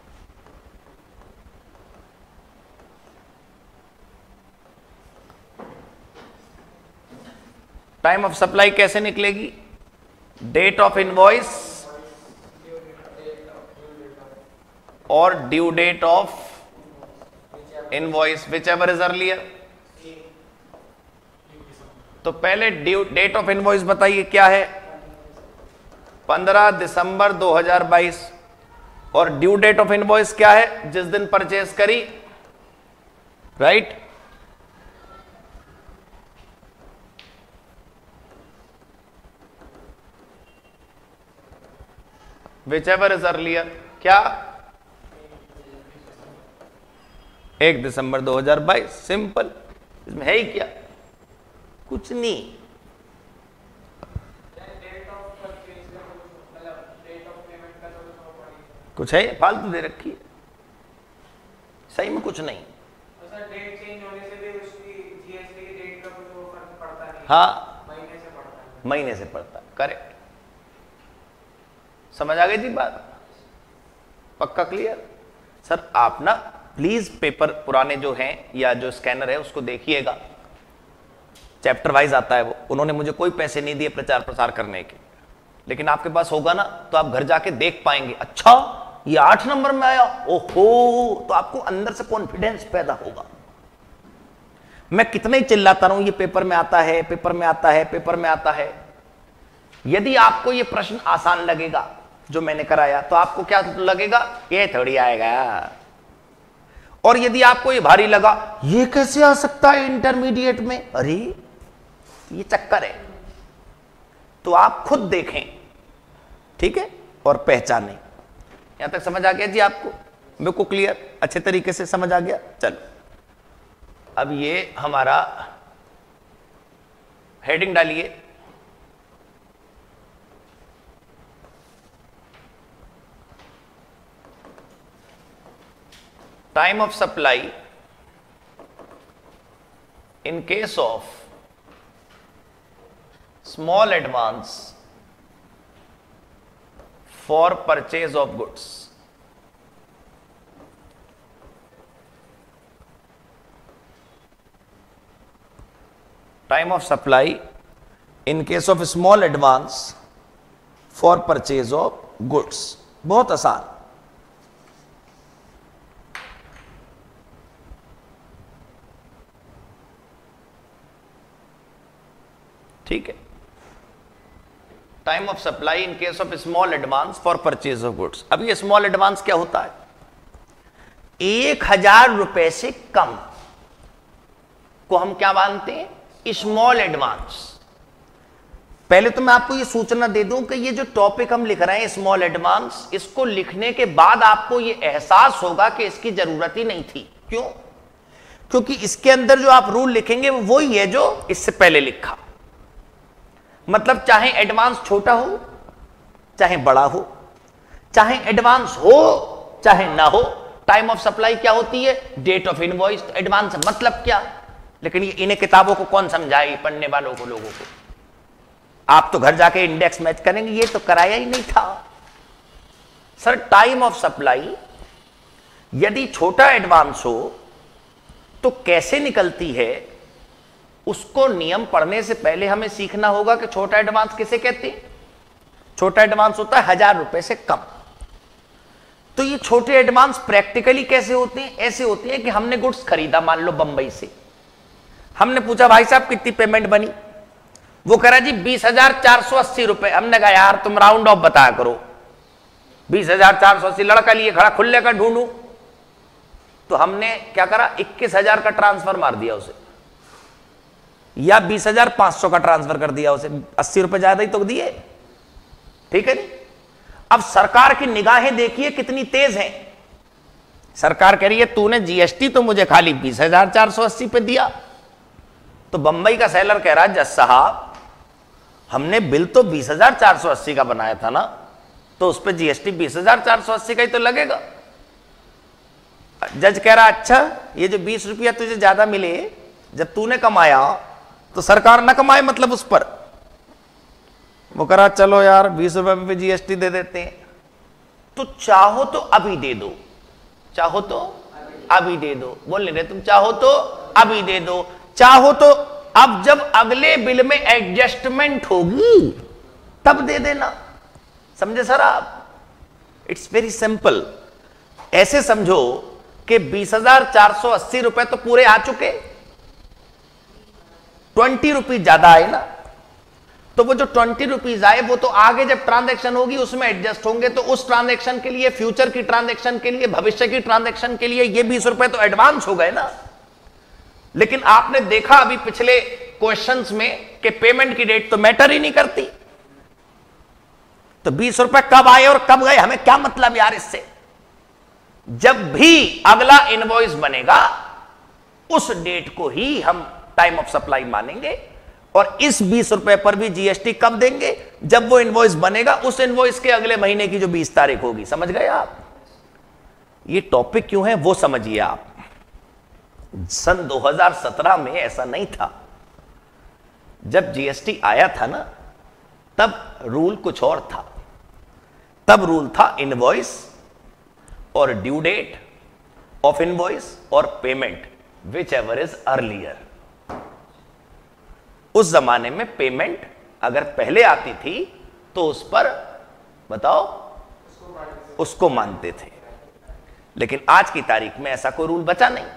Speaker 1: टाइम ऑफ सप्लाई कैसे निकलेगी? डेट ऑफ इनवॉइस और due date of invoice, whichever is earlier. तो पहले ड्यू डेट ऑफ इनवॉइस बताइए क्या है? पंद्रह दिसंबर दो हजार बाईस। और ड्यू डेट ऑफ इनवॉइस क्या है? जिस दिन परचेज करी, right. Whichever is earlier, क्या? एक दिसंबर दो हजार बाईस। सिंपल, इसमें है ही क्या? कुछ नहीं। कुछ है? फालतू दे रखी है, सही में कुछ नहीं।
Speaker 2: डेट चेंज होने से भी उसकी जीएसटी की डेट का कुछ फर्क पड़ता नहीं।
Speaker 1: हाँ,
Speaker 2: महीने से पड़ता है।
Speaker 1: महीने से पड़ता है, करेक्ट। समझ आ गई थी बात? पक्का क्लियर? सर आप ना प्लीज पेपर पुराने जो हैं या जो स्कैनर है उसको देखिएगा, चैप्टर वाइज आता है वो। उन्होंने मुझे कोई पैसे नहीं दिए प्रचार प्रसार करने के, लेकिन आपके पास होगा ना तो आप घर जाके देख पाएंगे, अच्छा ये आठ नंबर में आया, ओहो, तो आपको अंदर से कॉन्फिडेंस पैदा होगा। मैं कितना ही चिल्लाता रहूं ये पेपर में आता है, पेपर में आता है, पेपर में आता है। यदि आपको ये प्रश्न आसान लगेगा जो मैंने कराया, तो आपको क्या लगेगा? ये थोड़ी आएगा। और यदि आपको ये भारी लगा, ये कैसे आ सकता है इंटरमीडिएट में, अरे ये चक्कर है, तो आप खुद देखें, ठीक है, और पहचानें। यहां तक समझ आ गया जी आपको? बिल्कुल क्लियर, अच्छे तरीके से समझ आ गया। चलो अब ये हमारा हेडिंग डालिए, time of supply in case of small advance for purchase of goods. Time of supply in case of small advance for purchase of goods. बहुत आसान। ठीक है, time of supply in case of small advance for purchase of goods. अब ये small advance क्या होता है? एक हजार रुपए से कम को हम क्या मानते हैं? Small advance. पहले तो मैं आपको ये सूचना दे दूं कि ये जो टॉपिक हम लिख रहे हैं स्मॉल एडवांस, इसको लिखने के बाद आपको ये एहसास होगा कि इसकी जरूरत ही नहीं थी। क्यों? क्योंकि इसके अंदर जो आप रूल लिखेंगे वो वही है जो इससे पहले लिखा। मतलब चाहे एडवांस छोटा हो चाहे बड़ा हो, चाहे एडवांस हो चाहे ना हो, टाइम ऑफ सप्लाई क्या होती है? Date of invoice. तो एडवांस मतलब क्या? लेकिन ये इन्हें किताबों को कौन समझाए, पढ़ने वालों को, लोगों को। आप तो घर जाके इंडेक्स मैच करेंगे, ये तो कराया ही नहीं था। सर टाइम ऑफ सप्लाई यदि छोटा एडवांस हो तो कैसे निकलती है, उसको नियम पढ़ने से पहले हमें सीखना होगा कि छोटा एडवांस किसे कहते हैं। छोटा एडवांस होता है हजार रुपए से कम। तो ये छोटे एडवांस प्रैक्टिकली कैसे होते हैं? ऐसे होते हैं कि हमने गुड्स खरीदा, मान लो बंबई से, हमने पूछा भाई साहब कितनी पेमेंट बनी, वो कह रहा जी बीस हजार चार सौ अस्सी रुपए। हमने कहा यार तुम राउंड ऑफ बताया करो, बीस हजार चार सौ अस्सी लड़का लिए खड़ा, खुले का ढूंढू। तो हमने क्या करा, इक्कीस हजार का ट्रांसफर मार दिया उसे, या बीस हजार पांच सौ का ट्रांसफर कर दिया उसे, अस्सी रुपए ज्यादा ही तो दिए, ठीक है नहीं। अब सरकार की निगाहें देखिए कितनी तेज हैं। सरकार कह रही है तूने जीएसटी तो मुझे खाली बीस हजार चार सौ अस्सी पे दिया। तो बंबई का सेलर कह रहा है जज साहब हमने बिल तो बीस हजार चार सौ अस्सी का बनाया था ना, तो उस पर जीएसटी बीस हजार चार सौ अस्सी का ही तो लगेगा। जज कह रहा अच्छा ये जो बीस रुपया तुझे ज्यादा मिले जब तूने कमाया तो सरकार ना कमाए, मतलब उस पर। वो कह रहा चलो यार बीस रुपए पे जीएसटी दे देते हैं। तो चाहो तो अभी दे दो, चाहो तो अभी दे दो, बोल नहीं रहे तुम, चाहो तो अभी दे दो, चाहो तो अब जब अगले बिल में एडजस्टमेंट होगी तब दे देना। समझे सर आप? It's very simple. ऐसे समझो कि बीस हजार चार सौ अस्सी रुपए तो पूरे आ चुके, ट्वेंटी रुपीज ज्यादा आए ना, तो वो जो ट्वेंटी रुपीज आए वो तो आगे जब ट्रांजैक्शन होगी उसमें एडजस्ट होंगे। तो उस ट्रांजैक्शन के लिए, फ्यूचर की ट्रांजैक्शन के लिए, भविष्य की ट्रांजैक्शन के लिए ये बीस रुपए तो एडवांस हो गए ना। लेकिन आपने देखा अभी पिछले क्वेश्चंस में कि पेमेंट की डेट तो मैटर ही नहीं करती। तो बीस रुपए कब आए और कब गए हमें क्या मतलब यार इससे? जब भी अगला इनवॉइस बनेगा उस डेट को ही हम टाइम ऑफ सप्लाई मानेंगे, और इस बीस रुपए पर भी जीएसटी कब देंगे? जब वो इनवॉइस बनेगा उस इनवॉइस के अगले महीने की जो बीस तारीख होगी। समझ गए आप? ये टॉपिक क्यों है वो समझिए आप। सन दो हज़ार सत्रह में ऐसा नहीं था। जब जीएसटी आया था ना तब रूल कुछ और था। तब रूल था इनवॉइस और ड्यू डेट ऑफ इनवॉइस और payment whichever is earlier. उस जमाने में पेमेंट अगर पहले आती थी तो उस पर बताओ उसको मानते थे, लेकिन आज की तारीख में ऐसा कोई रूल बचा नहीं।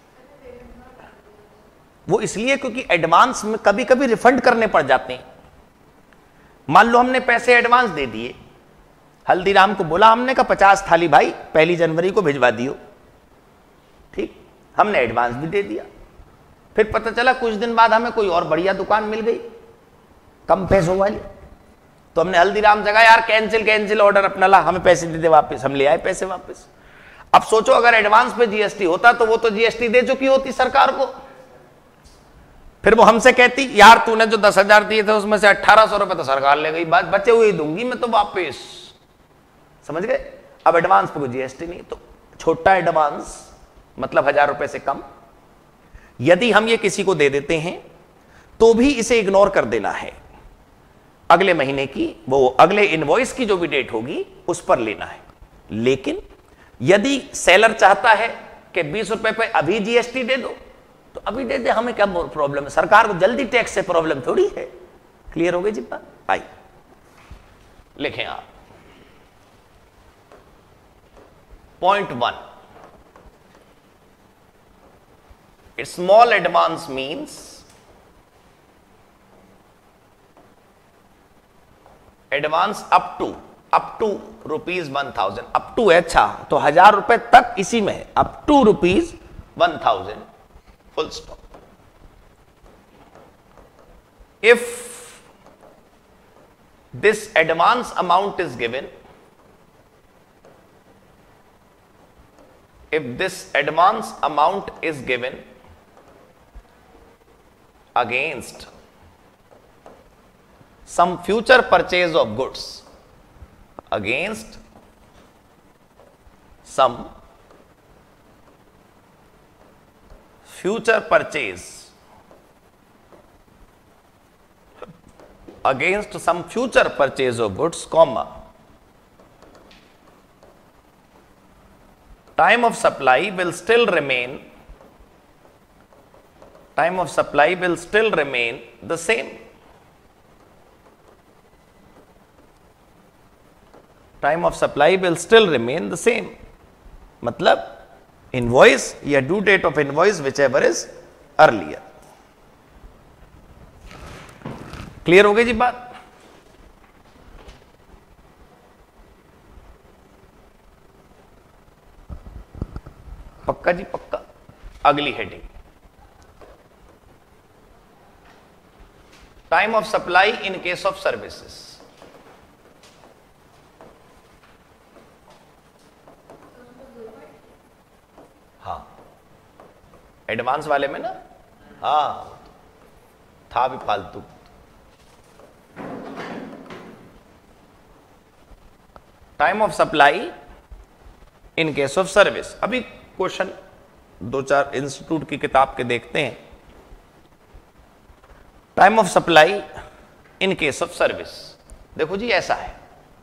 Speaker 1: वो इसलिए क्योंकि एडवांस में कभी कभी रिफंड करने पड़ जाते हैं। मान लो हमने पैसे एडवांस दे दिए, हल्दीराम को बोला हमने का पचास थाली भाई पहली जनवरी को भिजवा दियो, ठीक, हमने एडवांस भी दे दिया। फिर पता चला कुछ दिन बाद हमें कोई और बढ़िया दुकान मिल गई कम पैसों वाली, तो हमने हल्दीराम जगह यार कैंसिल कैंसिल ऑर्डर अपना ला, हमें पैसे दे दे वापस। हम ले आए पैसे वापस। अब सोचो अगर एडवांस पे जीएसटी होता तो वो तो जीएसटी दे चुकी होती सरकार को। फिर वो हमसे कहती यार तूने जो दस हजार दिए थे उसमें से अट्ठारह सौ रुपए तो सरकार ले गई, बात बचे हुए दूंगी मैं तो वापस। समझ गए? अब एडवांस पे कोई जीएसटी नहीं, तो छोटा एडवांस मतलब हजार रुपए से कम यदि हम ये किसी को दे देते हैं तो भी इसे इग्नोर कर देना है। अगले महीने की वो अगले इनवॉइस की जो भी डेट होगी उस पर लेना है। लेकिन यदि सेलर चाहता है कि बीस रुपए पे अभी जीएसटी दे दो तो अभी दे दे, हमें क्या प्रॉब्लम है? सरकार को जल्दी टैक्स से प्रॉब्लम थोड़ी है। क्लियर हो गई जी बात? आई लिखें आप point one, small advance means advance up to up to rupees one thousand. Up to है, अच्छा तो हजार रुपए तक इसी में है, up to rupees one thousand full stop. If this advance amount is given, if this advance amount is given against some future purchase of goods, against some future purchase, against some future purchase of goods, comma, time of supply will still remain, time of supply will still remain the same. Time of supply will still remain the same, मतलब invoice या due date of invoice whichever is earlier. Clear हो गई जी बात? पक्का जी पक्का। अगली heading, time of supply in case of services. हाँ, एडवांस वाले में ना, हाँ था भी फालतू। Time of supply in case of service. अभी क्वेश्चन दो चार इंस्टीट्यूट की किताब के देखते हैं। Time of supply in case of service, देखो जी ऐसा है,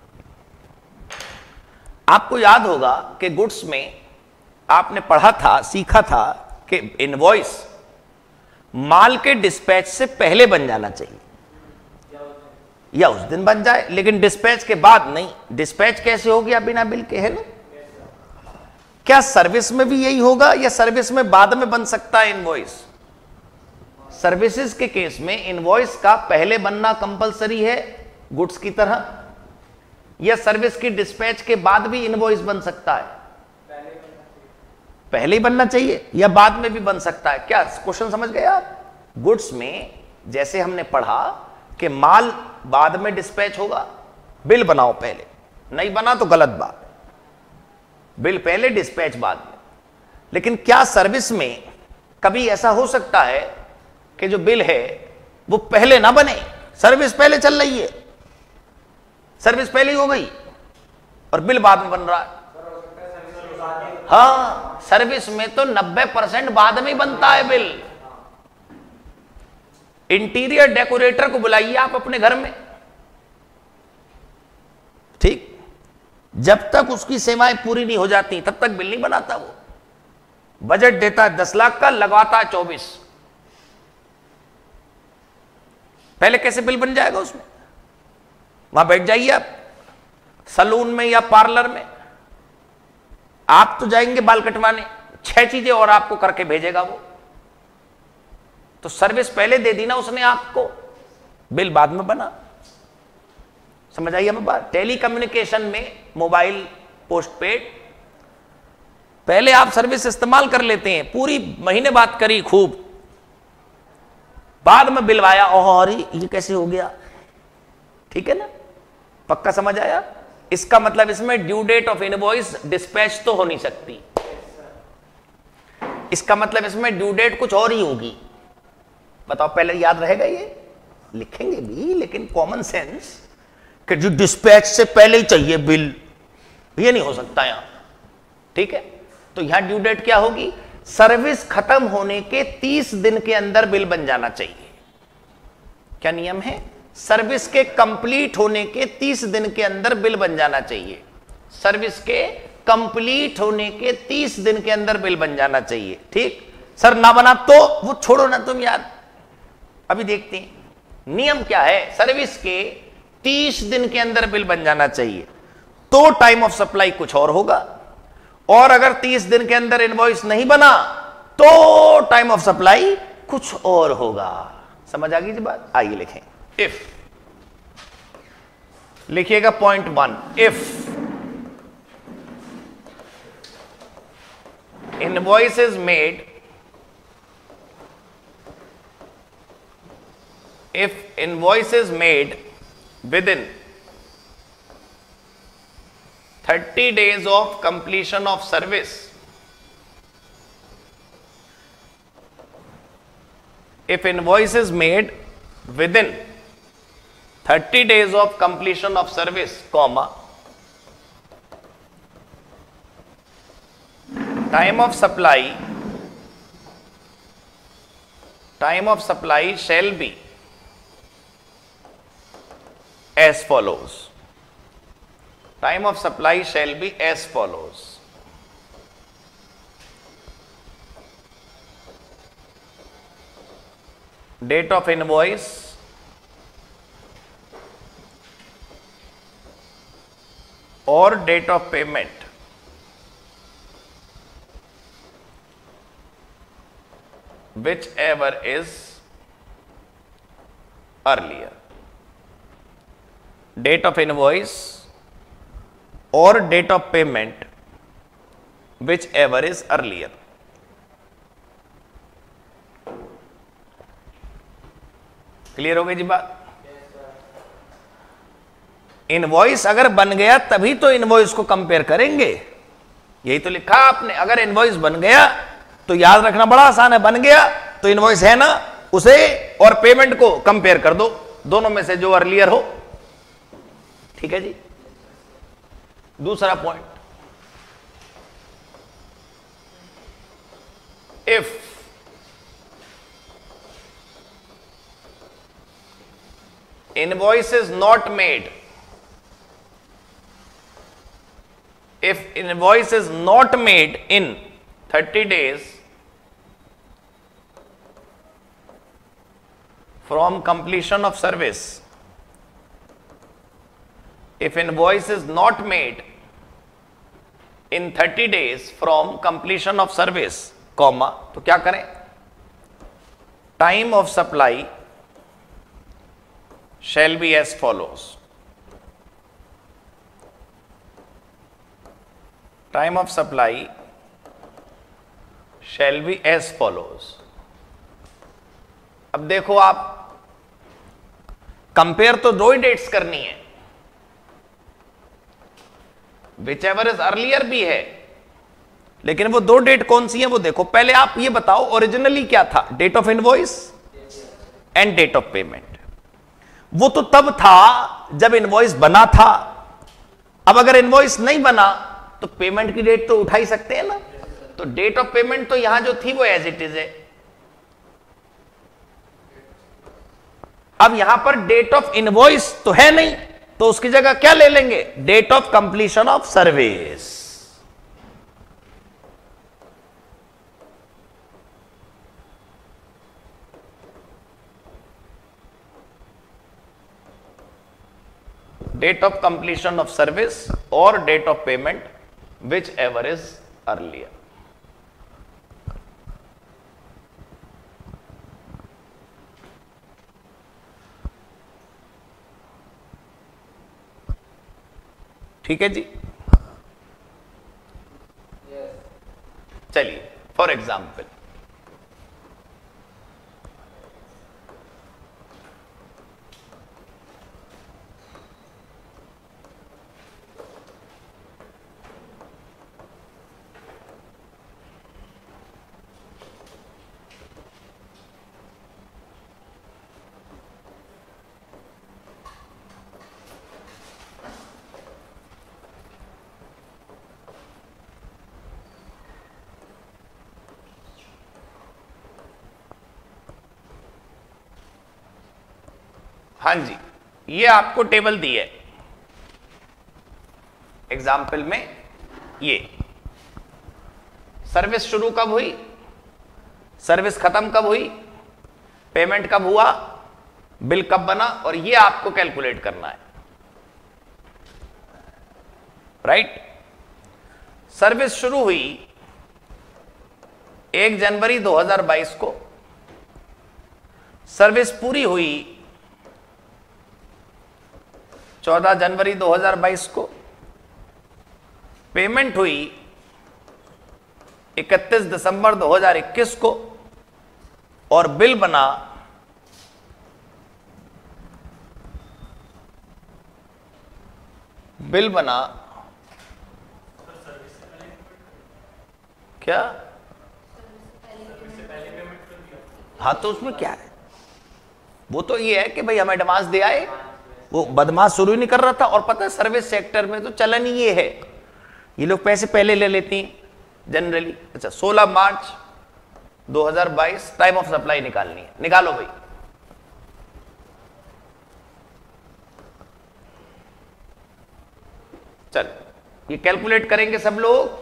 Speaker 1: आपको याद होगा कि गुड्स में आपने पढ़ा था, सीखा था कि इनवॉइस माल के डिस्पैच से पहले बन जाना चाहिए या उस दिन बन जाए, लेकिन डिस्पैच के बाद नहीं। डिस्पैच कैसे हो गया बिना बिल के, है ना? क्या सर्विस में भी यही होगा या सर्विस में बाद में बन सकता है इनवॉइस? सर्विसेज के केस में इनवॉइस का पहले बनना कंपलसरी है गुड्स की तरह, या सर्विस की डिस्पैच के बाद भी इनवॉइस बन सकता है? पहले ही बनना चाहिए या बाद में भी बन सकता है? क्या क्वेश्चन समझ गए आप? गुड्स में जैसे हमने पढ़ा कि माल बाद में डिस्पैच होगा, बिल बनाओ पहले, नहीं बना तो गलत बात, बिल पहले डिस्पैच बाद में। लेकिन क्या सर्विस में कभी ऐसा हो सकता है कि जो बिल है वो पहले ना बने? सर्विस पहले चल रही है, सर्विस पहले ही हो गई और बिल बाद में बन रहा है। हाँ, सर्विस में तो नब्बे परसेंट बाद में बनता है बिल। इंटीरियर डेकोरेटर को बुलाइए आप अपने घर में, ठीक, जब तक उसकी सेवाएं पूरी नहीं हो जाती तब तक बिल नहीं बनाता वो। बजट देता है दस लाख का, लगवाता है चौबीस, पहले कैसे बिल बन जाएगा उसमें? वहां बैठ जाइए आप सलून में या पार्लर में, आप तो जाएंगे बाल कटवाने, छह चीजें और आपको करके भेजेगा वो। तो सर्विस पहले दे दी ना उसने आपको, बिल बाद में बना। समझ आई हमें बात? टेली कम्युनिकेशन में मोबाइल पोस्टपेड, पहले आप सर्विस इस्तेमाल कर लेते हैं, पूरी महीने बात करी खूब, बाद में बिल आया, ओह अरे ये कैसे हो गया? ठीक है ना? पक्का समझ आया? इसका मतलब इसमें due date of invoice dispatch तो हो नहीं सकती, इसका मतलब इसमें ड्यू डेट कुछ और ही होगी। बताओ, पहले याद रहेगा? ये लिखेंगे भी, लेकिन कॉमन सेंस कि जो डिस्पैच से पहले ही चाहिए बिल, ये नहीं हो सकता यहां। ठीक है, तो यहां ड्यू डेट क्या होगी? सर्विस खत्म होने के तीस दिन के अंदर बिल बन जाना चाहिए। क्या नियम है? सर्विस के कंप्लीट होने के तीस दिन के अंदर बिल बन जाना चाहिए। सर्विस के कंप्लीट होने के तीस दिन के अंदर बिल बन जाना चाहिए। ठीक, सर ना बना तो वो छोड़ो ना तुम यार, अभी देखते हैं नियम क्या है। सर्विस के तीस दिन के अंदर बिल बन जाना चाहिए, तो टाइम ऑफ सप्लाई कुछ और होगा, और अगर तीस दिन के अंदर इनवॉइस नहीं बना तो टाइम ऑफ सप्लाई कुछ और होगा। समझ आ गई जी बात? आइए लिखें। इफ, लिखिएगा point one, if invoice is made, if invoice is made within thirty days of completion of service, if invoice is made within thirty days of completion of service, comma, time of supply, time of supply shall be as follows. Time of supply shall be as follows. Date of invoice, or date of payment whichever is earlier. Date of invoice or date of payment whichever is earlier. Clear हो गई जी बात? Invoice अगर बन गया तभी तो invoice को कंपेयर करेंगे, यही तो लिखा आपने। अगर इनवॉइस बन गया तो याद रखना बड़ा आसान है, बन गया तो इनवॉइस है ना, उसे और पेमेंट को कंपेयर कर दो, दोनों में से जो अर्लियर हो। ठीक है जी। दूसरा point, if invoice is not made, if invoice is not made in thirty days from completion of service, if invoice is not made in thirty days from completion of service, comma, तो क्या करें? Time of supply shall be as follows. Time of supply shall be as follows. अब देखो आप, compare तो दो ही dates करनी है, विच एवर इज अर्लियर भी है, लेकिन वो दो डेट कौन सी है वो देखो। पहले आप ये बताओ ओरिजिनली क्या था, date of invoice and date of payment. वो तो तब था जब इनवॉइस बना था। अब अगर इनवॉइस नहीं बना तो पेमेंट की डेट तो उठा ही सकते हैं ना, तो डेट ऑफ पेमेंट तो यहां जो थी वो एज इट इज है। अब यहां पर डेट ऑफ इनवॉइस तो है नहीं, तो उसकी जगह क्या ले लेंगे? Date of completion of service. Date of completion of service or date of payment whichever is earlier. ठीक है जी। चलिए फॉर एग्जाम्पल, हाँ जी, ये आपको टेबल दी है एग्जाम्पल में। ये सर्विस शुरू कब हुई, सर्विस खत्म कब हुई, पेमेंट कब हुआ, बिल कब बना, और ये आपको कैलकुलेट करना है। राइट? सर्विस शुरू हुई एक जनवरी दो हज़ार बाईस को, सर्विस पूरी हुई चौदह जनवरी दो हज़ार बाईस को, पेमेंट हुई इकतीस दिसंबर दो हज़ार इक्कीस को, और बिल बना बिल बना क्या? हाँ, तो उसमें क्या है? वो तो ये है कि भाई हम एडवांस दे आए, वो बदमाश शुरू ही नहीं कर रहा था। और पता है सर्विस सेक्टर में तो चलन ही ये है, ये लोग पैसे पहले ले लेती हैं जनरली। अच्छा, सोलह मार्च दो हज़ार बाईस टाइम ऑफ सप्लाई निकालनी है, निकालो भाई। चल, ये कैलकुलेट करेंगे सब लोग,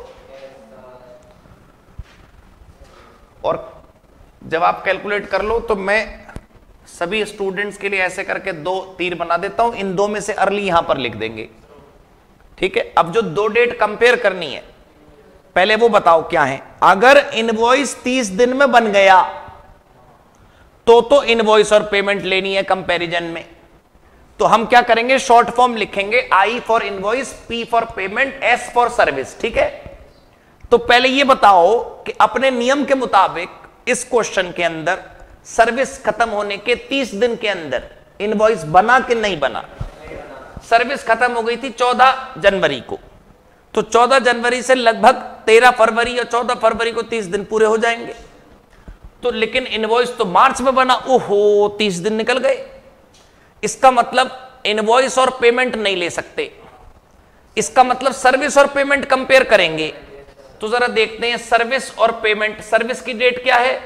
Speaker 1: और जब आप कैलकुलेट कर लो तो मैं सभी स्टूडेंट्स के लिए ऐसे करके दो तीर बना देता हूं, इन दो में से अर्ली यहां पर लिख देंगे। ठीक है, अब जो दो डेट कंपेयर करनी है, पहले वो बताओ क्या है। अगर इनवॉइस तीस दिन में बन गया तो तो इनवॉइस और पेमेंट लेनी है कंपैरिजन में। तो हम क्या करेंगे, शॉर्ट फॉर्म लिखेंगे, I for invoice, P for payment, S for service. ठीक है, तो पहले ये बताओ कि अपने नियम के मुताबिक इस क्वेश्चन के अंदर सर्विस खत्म होने के तीस दिन के अंदर इनवॉइस बना कि नहीं बना। सर्विस खत्म हो गई थी चौदह जनवरी को, तो चौदह जनवरी से लगभग तेरह फरवरी या चौदह फरवरी को तीस दिन पूरे हो जाएंगे। तो लेकिन इनवॉइस तो मार्च में बना, ओहो तीस दिन निकल गए। इसका मतलब इनवॉइस और पेमेंट नहीं ले सकते, इसका मतलब सर्विस और पेमेंट कंपेयर करेंगे। तो जरा देखते हैं सर्विस और पेमेंट। सर्विस की डेट क्या है,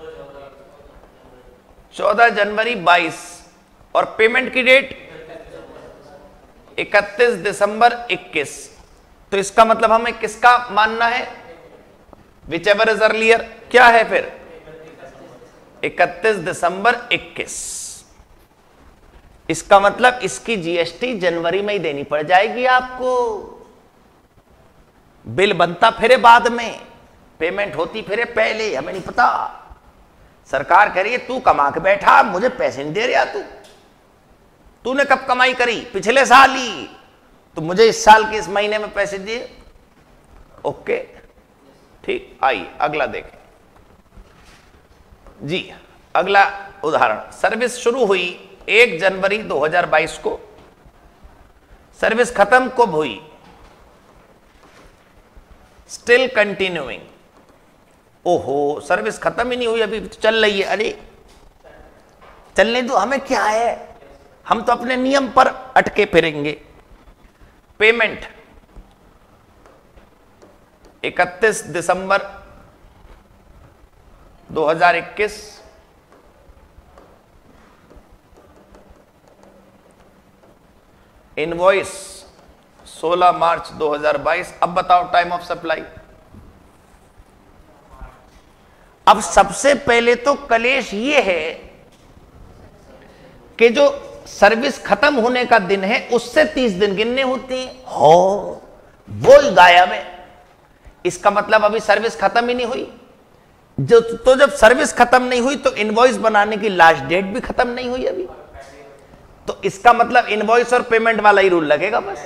Speaker 1: चौदह जनवरी बाईस, और पेमेंट की डेट इकतीस दिसंबर इक्कीस। तो इसका मतलब हमें किसका मानना है, विच एवर इज अर्लियर। क्या है फिर, इकतीस दिसंबर इक्कीस। इसका मतलब इसकी जीएसटी जनवरी में ही देनी पड़ जाएगी आपको। बिल बनता फिरे बाद में, पेमेंट होती फिरे पहले, हमें नहीं पता। सरकार कह रही है तू कमा के बैठा, मुझे पैसे नहीं दे रहा तू। तूने कब कमाई करी, पिछले साल ही, तो मुझे इस साल के इस महीने में पैसे दिए। ओके ठीक, आइए अगला देखें जी। अगला उदाहरण, सर्विस शुरू हुई एक जनवरी दो हज़ार बाईस को, सर्विस खत्म कब हुई, स्टिल कंटिन्यूइंग। ओहो सर्विस खत्म ही नहीं हुई, अभी तो चल रही है। अरे चलने दो, हमें क्या है, हम तो अपने नियम पर अटके फिरेंगे। पेमेंट इकतीस दिसंबर दो हज़ार इक्कीस, इनवॉइस सोलह मार्च दो हज़ार बाईस। अब बताओ टाइम ऑफ सप्लाई। अब सबसे पहले तो कलेश ये है कि जो सर्विस खत्म होने का दिन है उससे तीस दिन गिनने होते हैं। हो वो ही गायब है, इसका मतलब अभी सर्विस खत्म ही नहीं हुई। जो तो जब सर्विस खत्म नहीं हुई तो इनवॉइस बनाने की लास्ट डेट भी खत्म नहीं हुई अभी। तो इसका मतलब इनवॉइस और पेमेंट वाला ही रूल लगेगा बस।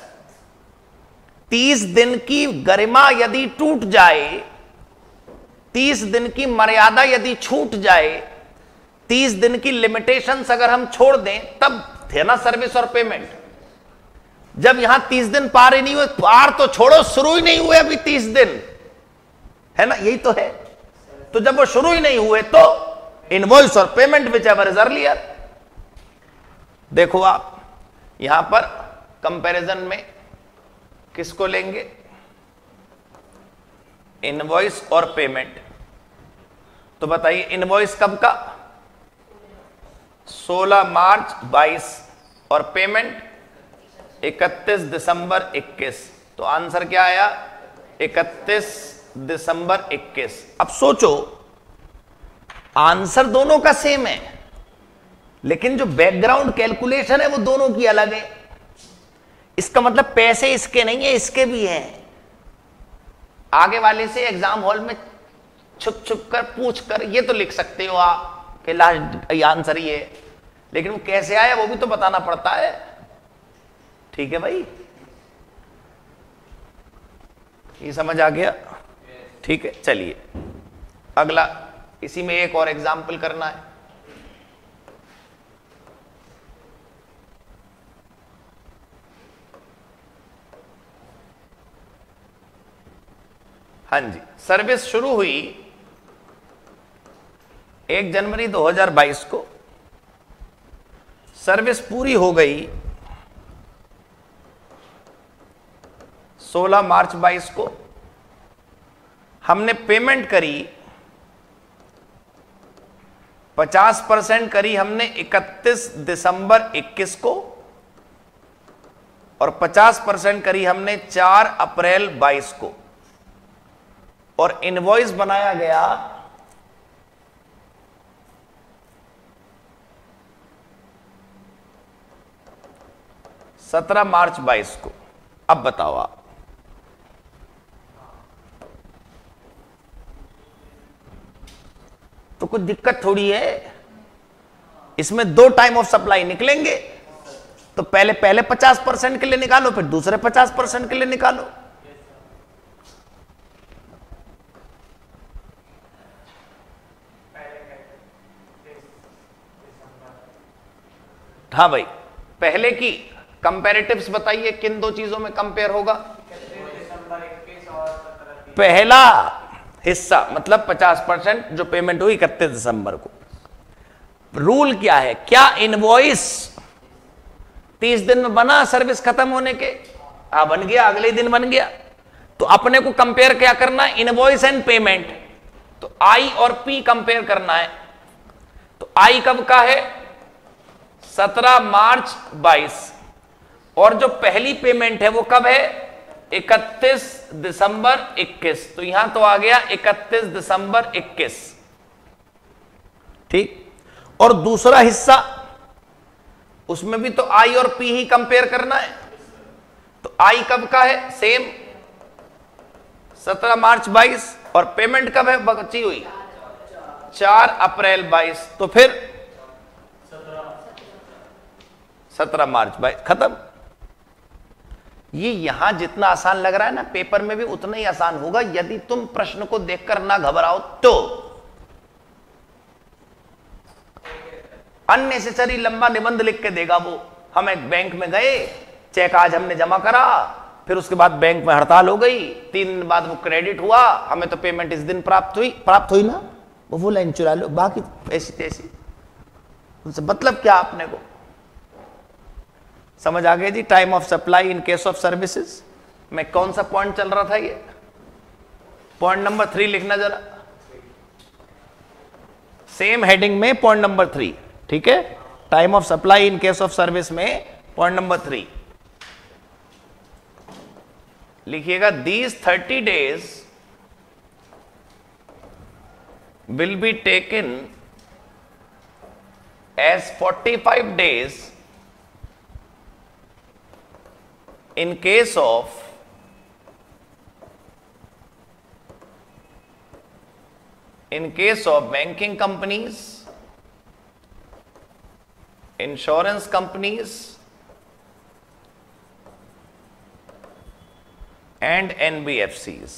Speaker 1: तीस दिन की गरिमा यदि टूट जाए, तीस दिन की मर्यादा यदि छूट जाए, तीस दिन की लिमिटेशंस अगर हम छोड़ दें, तब थे ना सर्विस और पेमेंट। जब यहां तीस दिन पार ही नहीं हुए, पार तो छोड़ो, शुरू ही नहीं हुए अभी तीस दिन, है ना, यही तो है। तो जब वो शुरू ही नहीं हुए तो इनवॉइस और payment whichever is earlier. देखो आप यहां पर कंपैरिजन में किसको लेंगे, इनवॉइस और पेमेंट। तो बताइए इनवॉइस कब का, सोलह मार्च बाईस, और पेमेंट इकतीस दिसंबर इक्कीस। तो आंसर क्या आया, इकतीस दिसंबर इक्कीस। अब सोचो आंसर दोनों का सेम है, लेकिन जो बैकग्राउंड कैलकुलेशन है वो दोनों की अलग है। इसका मतलब पैसे इसके नहीं है, इसके भी हैं। आगे वाले से एग्जाम हॉल में छुप छुप कर पूछ कर ये तो लिख सकते हो आप कि लास्ट आंसर ये है, लेकिन वो कैसे आया वो भी तो बताना पड़ता है। ठीक है भाई, ये समझ आ गया। ठीक है, चलिए अगला, इसी में एक और एग्जाम्पल करना है। हाँ जी, सर्विस शुरू हुई एक जनवरी दो हज़ार बाईस को, सर्विस पूरी हो गई सोलह मार्च बाईस को। हमने पेमेंट करी पचास परसेंट करी हमने इकतीस दिसंबर इक्कीस को, और पचास परसेंट करी हमने चार अप्रैल बाईस को, और इनवॉइस बनाया गया सत्रह मार्च बाईस को। अब बताओ आप, तो कुछ दिक्कत थोड़ी है, इसमें दो टाइम ऑफ सप्लाई निकलेंगे, तो पहले पहले पचास परसेंट के लिए निकालो, फिर दूसरे पचास परसेंट के लिए निकालो। हाँ भाई, पहले की कंपैरेटिव्स बताइए, किन दो चीजों में कंपेयर होगा? पहला हिस्सा मतलब पचास परसेंट जो पेमेंट हुई इकतीस दिसंबर को। रूल क्या है? क्या इनवॉइस तीस दिन में बना सर्विस खत्म होने के? आ बन गया, अगले दिन बन गया। तो अपने को कंपेयर क्या करना है? Invoice and payment. तो आई और पी कंपेयर करना है। तो आई कब का है? सत्रह मार्च बाईस। और जो पहली पेमेंट है वो कब है? इकतीस दिसंबर इक्कीस। तो यहां तो आ गया इकतीस दिसंबर इक्कीस, ठीक। और दूसरा हिस्सा, उसमें भी तो आई और पी ही कंपेयर करना है। तो आई कब का है? सेम सत्रह मार्च बाईस। और पेमेंट कब है बची हुई? चार अप्रैल बाईस। तो फिर सत्रह मार्च बाईस, खत्म। ये यहां जितना आसान लग रहा है ना, पेपर में भी उतना ही आसान होगा यदि तुम प्रश्न को देखकर ना घबराओ तो। अननेसेसरी लंबा निबंध लिख के देगा वो। हम एक बैंक में गए, चेक आज हमने जमा करा, फिर उसके बाद बैंक में हड़ताल हो गई, तीन दिन बाद वो क्रेडिट हुआ, हमें तो पेमेंट इस दिन प्राप्त हुई। प्राप्त हुई ना, वो वो लाइन चुरा लो, बाकी ऐसी तैसी। उनसे मतलब क्या आपने को समझ आ गया जी? Time of supply in case of services में कौन सा पॉइंट चल रहा था? ये पॉइंट नंबर थ्री लिखना जरा, सेम हेडिंग में पॉइंट नंबर थ्री, ठीक है। Time of supply in case of service में पॉइंट नंबर थ्री लिखिएगा। These thirty days will be taken as forty five days in case of in case of banking companies, insurance companies and N B F Cs.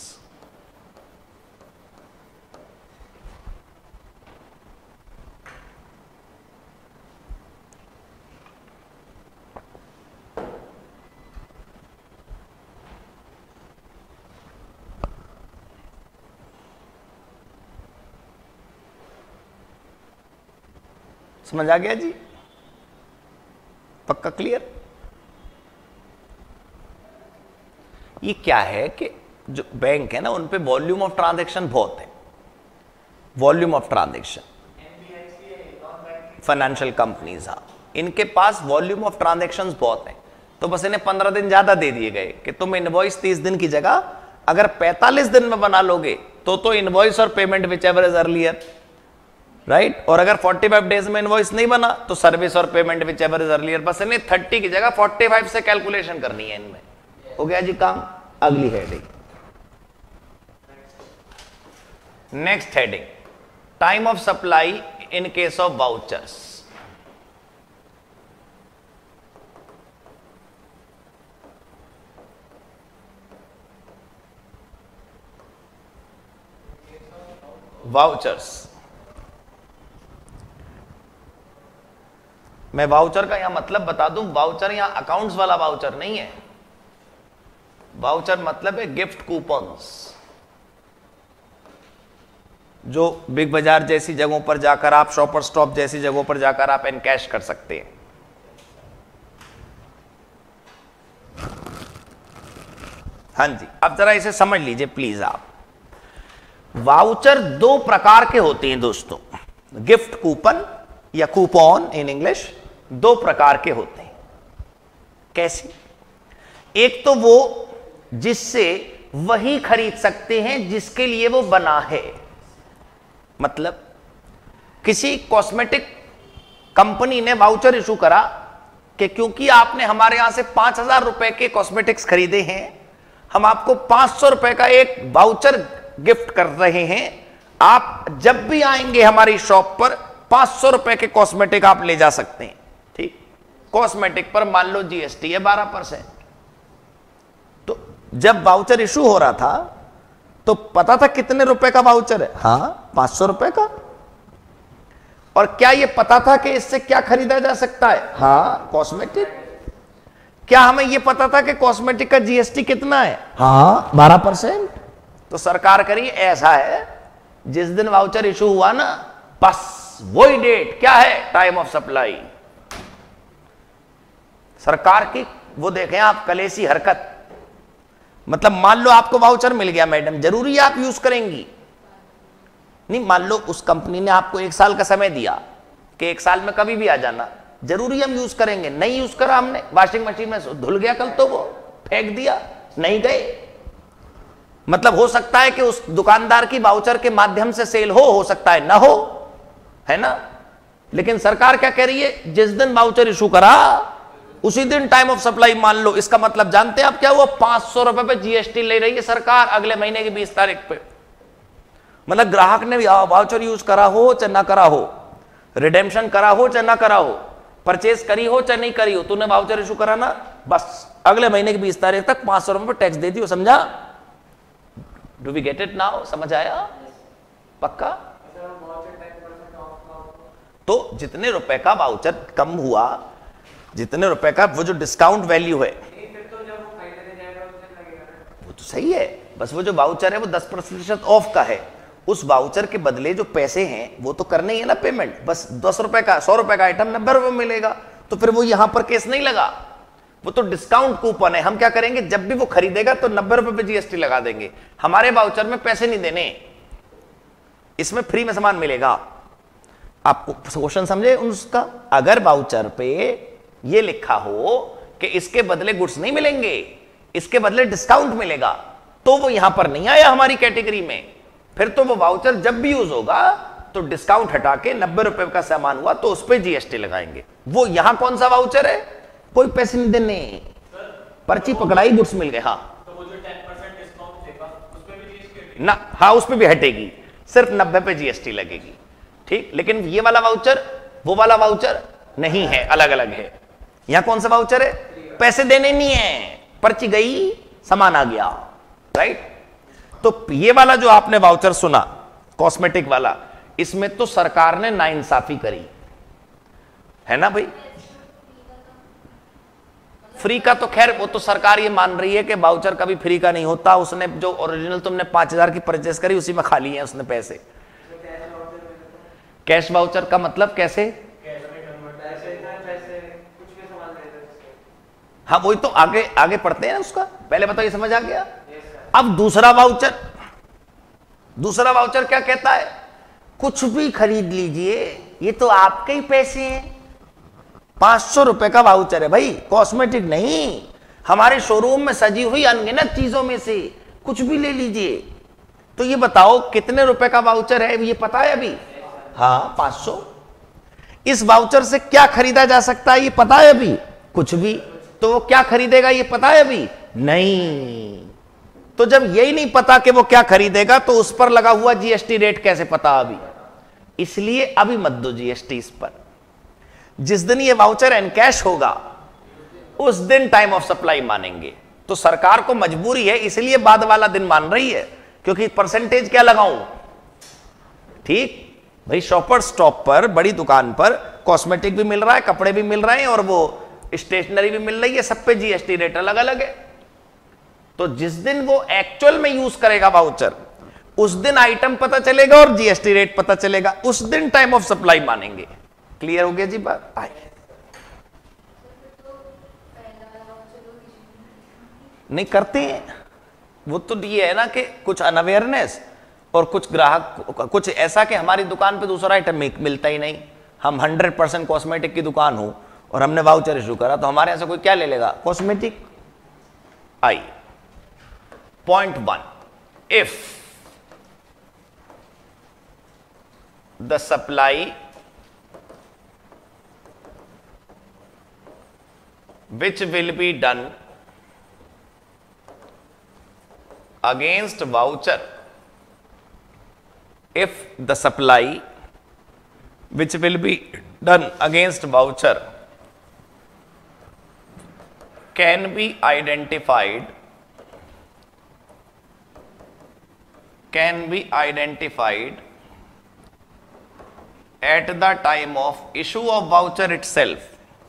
Speaker 1: समझ आ गया जी? पक्का clear? ये क्या है कि जो बैंक है ना, उन पे वॉल्यूम ऑफ ट्रांजैक्शन बहुत है। Volume of transaction, financial companies, हाँ, इनके पास वॉल्यूम ऑफ ट्रांजैक्शंस बहुत है। तो बस इन्हें पंद्रह दिन ज्यादा दे दिए गए कि तुम इनवॉइस तीस दिन की जगह अगर पैंतालीस दिन में बना लोगे तो तो इनवॉइस और payment whichever is earlier, right right? और अगर पैंतालीस डेज में इनवॉइस नहीं बना तो सर्विस और payment whichever is earlier. बस इन्हें तीस की जगह पैंतालीस से कैलकुलेशन करनी है इनमें। हो गया जी काम। अगली heading, next heading, time of supply in case of vouchers. Vouchers, मैं वाउचर का यहां मतलब बता दूं, वाउचर यहां अकाउंट्स वाला वाउचर नहीं है। वाउचर मतलब है गिफ्ट कूपन्स, जो बिग बाजार जैसी जगहों पर जाकर आप, शॉपर स्टॉप जैसी जगहों पर जाकर आप एनकैश कर सकते हैं। हां जी, अब जरा इसे समझ लीजिए प्लीज आप। वाउचर दो प्रकार के होते हैं दोस्तों, गिफ्ट कूपन या कूपन इन इंग्लिश, दो प्रकार के होते हैं। कैसे? एक तो वो जिससे वही खरीद सकते हैं जिसके लिए वो बना है। मतलब किसी कॉस्मेटिक कंपनी ने वाउचर इशू करा कि क्योंकि आपने हमारे यहां से पांच हजार रुपए के कॉस्मेटिक्स खरीदे हैं, हम आपको पांच सौ रुपए का एक वाउचर गिफ्ट कर रहे हैं। आप जब भी आएंगे हमारी शॉप पर पांच सौ रुपए के कॉस्मेटिक आप ले जा सकते हैं। ठीक, कॉस्मेटिक पर मान लो जीएसटी है बारह परसेंट। तो जब वाउचर इशू हो रहा था तो पता था कितने रुपए का वाउचर है? हाँ, पांच सौ रुपए का। और क्या यह पता था कि इससे क्या खरीदा जा सकता है? हाँ, कॉस्मेटिक। क्या हमें यह पता था कि कॉस्मेटिक का जीएसटी कितना है? हाँ, बारह परसेंट। तो सरकार करी ऐसा है, जिस दिन वाउचर इशू हुआ ना, बस वही डेट क्या है? Time of supply. सरकार की वो देखें आप कलेसी हरकत। मतलब मान लो आपको वाउचर मिल गया मैडम, जरूरी है आप यूज करेंगी? नहीं, मान लो उस कंपनी ने आपको एक साल का समय दिया कि एक साल में कभी भी आ जाना, जरूरी हम यूज करेंगे। नहीं यूज करा हमने, वॉशिंग मशीन में धुल गया कल तो वो फेंक दिया, नहीं गए। मतलब हो सकता है कि उस दुकानदार की वाउचर के माध्यम से सेल हो हो सकता है ना हो, है ना? लेकिन सरकार क्या कह रही है? जिस दिन वाउचर इशू करा उसी दिन टाइम ऑफ सप्लाई मान लो। इसका मतलब जानते हैं आप क्या हुआ? पांच सौ रुपए पे जीएसटी ले रही है सरकार अगले महीने की बीस तारीख पे। मतलब ग्राहक ने वाउचर यूज करा हो चाहे ना करा हो, रिडेम्पशन करा हो चाहे ना करा हो, परचेज करी हो चाहे नहीं करी हो, तूने वाउचर इशू करा ना, बस अगले महीने की बीस तारीख तक पांच सौ रुपए पे टैक्स दे दियो। समझा? Do we get it now? समझ आया? पक्का? तो जितने रुपए का वाउचर कम हुआ, जितने रुपए का वो जो डिस्काउंट वैल्यू है, वो तो सही है, बस वो जो वाउचर है वो दस प्रतिशत ऑफ का है। उस वाउचर के बदले जो पैसे हैं वो तो करने ही है ना पेमेंट। बस दस रुपए का, सौ रुपए का आइटम नब्बे रुपए मिलेगा, तो फिर वो यहां पर केस नहीं लगा। वो तो डिस्काउंट कूपन है। हम क्या करेंगे, जब भी वो खरीदेगा तो नब्बे रुपए पे जीएसटी लगा देंगे। हमारे वाउचर में पैसे नहीं देने, इसमें फ्री में सामान मिलेगा। आपको क्वेश्चन समझे उसका? अगर वाउचर पे ये लिखा हो कि इसके बदले गुड्स नहीं मिलेंगे, इसके बदले डिस्काउंट मिलेगा, तो वो यहां पर नहीं आया हमारी कैटेगरी में। फिर तो वो वाउचर जब भी यूज होगा तो डिस्काउंट हटा के नब्बे रुपए का सामान हुआ तो उस पर जीएसटी लगाएंगे। वो यहां कौन सा वाउचर है? कोई पैसे नहीं देने, पर्ची पकड़ाई, गुड्स मिल गए। हाँ,
Speaker 2: तो वो जो टेन परसेंट डिस्काउंट देगा उस पे भी जीएसटी हटेगी
Speaker 1: ना? हाँ, उस पर भी हटेगी, सिर्फ नब्बे पे जीएसटी लगेगी। ठीक, लेकिन ये वाला वाउचर वो वाला वाउचर नहीं है, अलग अलग है। यहां कौन सा वाउचर है? पैसे देने नहीं है, पर्ची गई, सामान आ गया। राइट? तो ये वाला जो आपने वाउचर सुना कॉस्मेटिक वाला, इसमें तो सरकार ने नाइंसाफी करी है ना भाई। फ्री का तो खैर वो तो सरकार ये मान रही है कि वाउचर कभी फ्री का नहीं होता। उसने जो ओरिजिनल तुमने पांच हजार की परचेस करी उसी में खा लिए हैं उसने पैसे। कैश वाउचर का मतलब कैसे? हाँ, वही तो आगे आगे पढ़ते हैं उसका। पहले बताओ, ये समझ आ गया? अब दूसरा वाउचर, दूसरा वाउचर क्या कहता है? कुछ भी खरीद लीजिए, ये तो आपके ही पैसे हैं। पांच सौ रुपए का वाउचर है भाई, कॉस्मेटिक नहीं, हमारे शोरूम में सजी हुई अनगिनत चीजों में से कुछ भी ले लीजिए। तो ये बताओ कितने रुपए का वाउचर है, ये पता है अभी? हाँ, पांच सौ। इस वाउचर से क्या खरीदा जा सकता है ये पता है अभी? कुछ भी। तो वो क्या खरीदेगा ये पता है अभी? नहीं। तो जब यही नहीं पता कि वो क्या खरीदेगा तो उस पर लगा हुआ जीएसटी रेट कैसे पता अभी? इसलिए अभी मत दो जीएसटी इस पर। जिस दिन ये वाउचर एनकैश होगा उस दिन टाइम ऑफ सप्लाई मानेंगे। तो सरकार को मजबूरी है, इसलिए बाद वाला दिन मान रही है, क्योंकि परसेंटेज क्या लगाऊं? ठीक भाई, शॉपर स्टॉप पर, बड़ी दुकान पर कॉस्मेटिक भी मिल रहा है, कपड़े भी मिल रहे हैं और वो स्टेशनरी भी मिल रही है, सब पे जीएसटी रेट अलग अलग है। तो जिस दिन वो एक्चुअल में यूज करेगा वाउचर, उस दिन आइटम पता चलेगा और जीएसटी रेट पता चलेगा, उस दिन टाइम ऑफ सप्लाई मानेंगे। क्लियर हो गया जी बात? आइए, नहीं करते हैं वो तो ये है ना कि कुछ अनअवेयरनेस और कुछ ग्राहक, कुछ ऐसा कि हमारी दुकान पे दूसरा आइटम मिलता ही नहीं। हम हंड्रेड परसेंट कॉस्मेटिक की दुकान हो और हमने वाउचर इशू करा तो हमारे यहां से कोई क्या ले लेगा? Cosmetic. I point one, if the supply which will be done against voucher if the supply which will be done against voucher can be identified can be identified at the time of issue of voucher itself.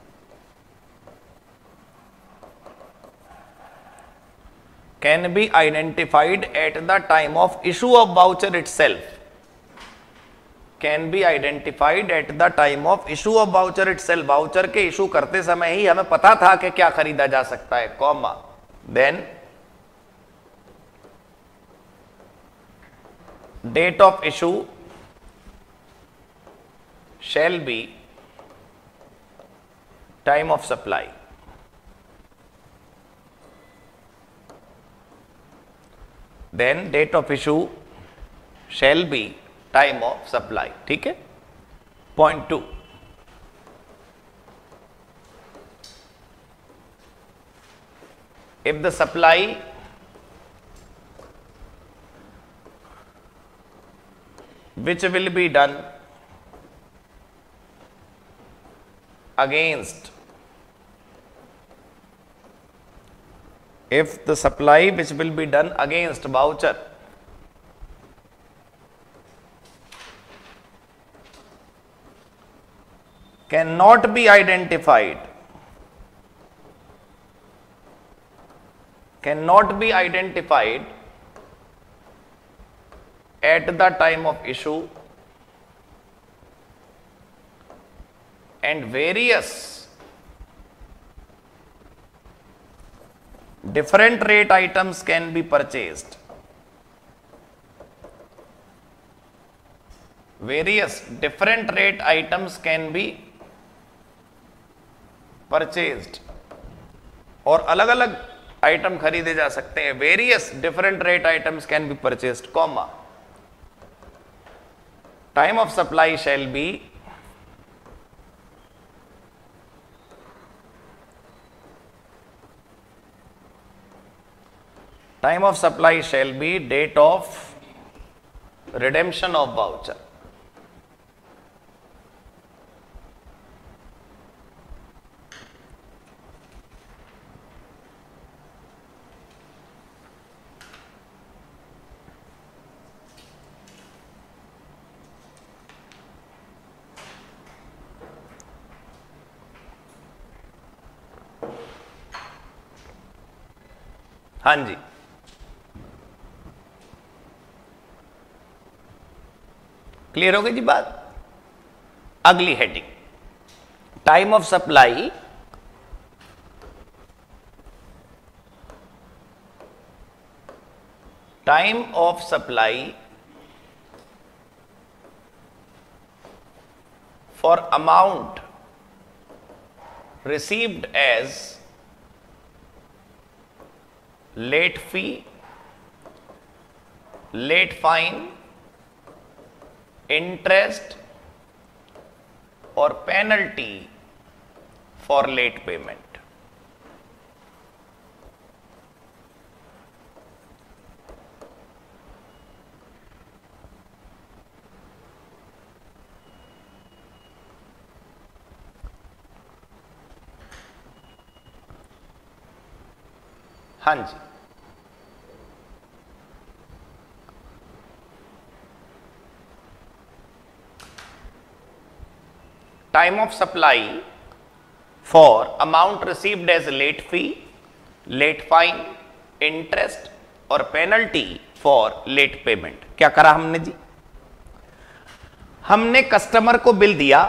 Speaker 1: Can be identified at the time of issue of voucher itself. Can be identified at the time of issue of voucher itself. Voucher के issue करते समय ही हमें पता था कि क्या खरीदा जा सकता है, comma then date of issue shall be time of supply. Then date of issue shall be time of supply. ठीक है. Point two. If the supply which will be done against if the supply which will be done against voucher cannot be identified cannot be identified at the time of issue and various different rate items can be purchased. Various different rate items can be purchased. और अलग अलग item खरीदे जा सकते हैं. Various different rate items can be purchased, comma. Time of supply shall be Time of supply shall be date of redemption of voucher. हाँ जी, clear हो गई जी बात. अगली heading, time of supply time of supply for amount received as late fee, late fine, interest और penalty for late payment. हाँ जी, time of supply for amount received as late fee, late fine, interest और penalty for late payment. क्या करा हमने जी? हमने customer को bill दिया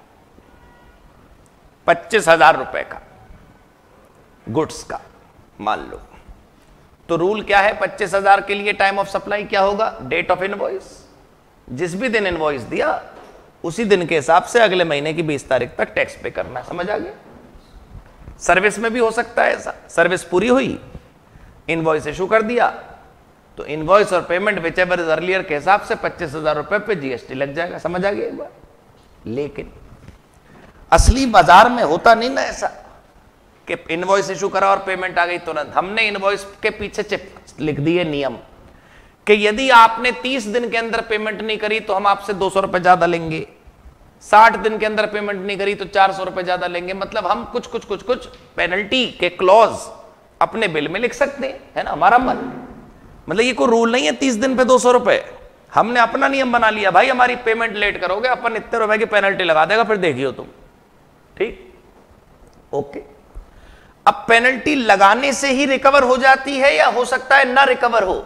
Speaker 1: पच्चीस हजार रुपए का गुड्स का, मान लो. तो रूल क्या है पच्चीस हजार के लिए? टाइम ऑफ सप्लाई क्या होगा? Date of invoice. जिस भी दिन इनवॉइस दिया उसी दिन के हिसाब से अगले महीने की बीस तारीख तक टैक्स पे करना है. समझ आ गया? सर्विस में भी हो सकता है ऐसा. सर्विस पूरी हुई, इनवॉइस इशू कर दिया, तो इनवॉइस और payment whichever is earlier के हिसाब से पच्चीस हजार रुपए पे जीएसटी लग जाएगा. समझ आ गया एक बार? लेकिन असली बाजार में होता नहीं ना ऐसा. कि इनवॉइस इशू करा और पेमेंट आ गई तुरंत। हमने इनवॉइस के पीछे चिप लिख दिए नियम कि यदि आपने तीस दिन के अंदर पेमेंट नहीं करी तो हम आपसे दो सौ रुपए ज्यादा लेंगे, साठ दिन के अंदर पेमेंट नहीं करी तो चार सौ रुपए ज्यादा लेंगे। मतलब हम कुछ कुछ कुछ कुछ पेनल्टी के क्लॉज अपने बिल में लिख सकते हैं, है ना, हमारा मन। मतलब ये कोई रूल नहीं है तीस दिन पे दो सौ रुपए, हमने अपना नियम बना लिया, भाई हमारी पेमेंट लेट करोगे अपन इतने रुपए की पेनल्टी लगा देगा, फिर देखियो तुम। ठीक, ओके। अब पेनल्टी लगाने से ही रिकवर हो जाती है या हो सकता है ना रिकवर हो?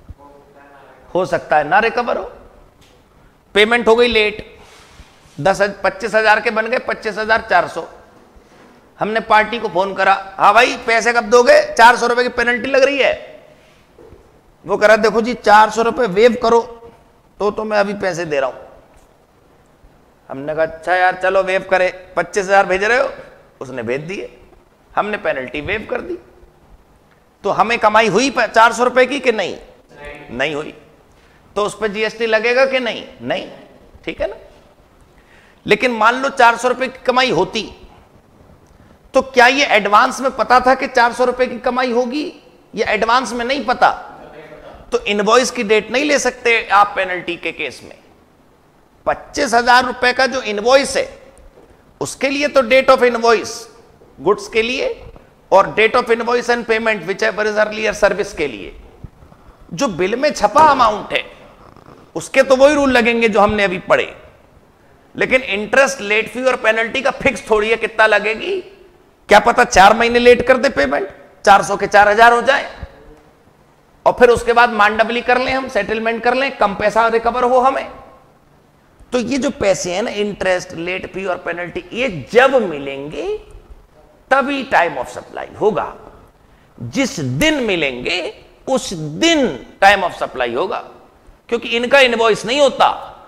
Speaker 1: हो सकता है ना रिकवर हो। पेमेंट हो गई लेट, दस पच्चीस हजार के बन गए पच्चीस हजार चार सौ। हमने पार्टी को फोन करा, हाँ भाई पैसे कब दोगे, चार सौ रुपए की पेनल्टी लग रही है। वो कह रहा देखो जी चार सौ रुपए वेव करो तो तो मैं अभी पैसे दे रहा हूं। हमने कहा अच्छा यार चलो वेव करे, पच्चीस हजार भेज रहे हो, उसने भेज दिए, हमने पेनल्टी वेव कर दी। तो हमें कमाई हुई चार सौ रुपए की कि नहीं? नहीं, नहीं हुई। तो उस पर जीएसटी लगेगा कि नहीं? नहीं, ठीक है ना। लेकिन मान लो चार सौ रुपए की कमाई होती तो क्या ये एडवांस में पता था कि चार सौ रुपए की कमाई होगी? ये एडवांस में नहीं पता, तो इनवॉइस की डेट नहीं ले सकते आप पेनल्टी के केस में। पच्चीस हजार रुपए का जो इनवॉइस है उसके लिए तो डेट ऑफ इनवॉइस गुड्स के लिए और date of invoice and payment whichever is earlier service के लिए। जो बिल में छपा अमाउंट है उसके तो वही रूल लगेंगे जो हमने अभी पढ़े, लेकिन इंटरेस्ट, लेट फी और पेनल्टी का फिक्स थोड़ी है कितना लगेगी। क्या पता चार महीने लेट कर दे पेमेंट, चार सौ के चार हजार हो जाए और फिर उसके बाद मांडवली कर लें, हम सेटलमेंट कर लें, कम पैसा रिकवर हो हमें। तो ये जो पैसे हैं ना, इंटरेस्ट, लेट फी और पेनल्टी, ये जब मिलेंगे तभी टाइम ऑफ सप्लाई होगा। जिस दिन मिलेंगे उस दिन टाइम ऑफ सप्लाई होगा, क्योंकि इनका इनवॉइस नहीं होता।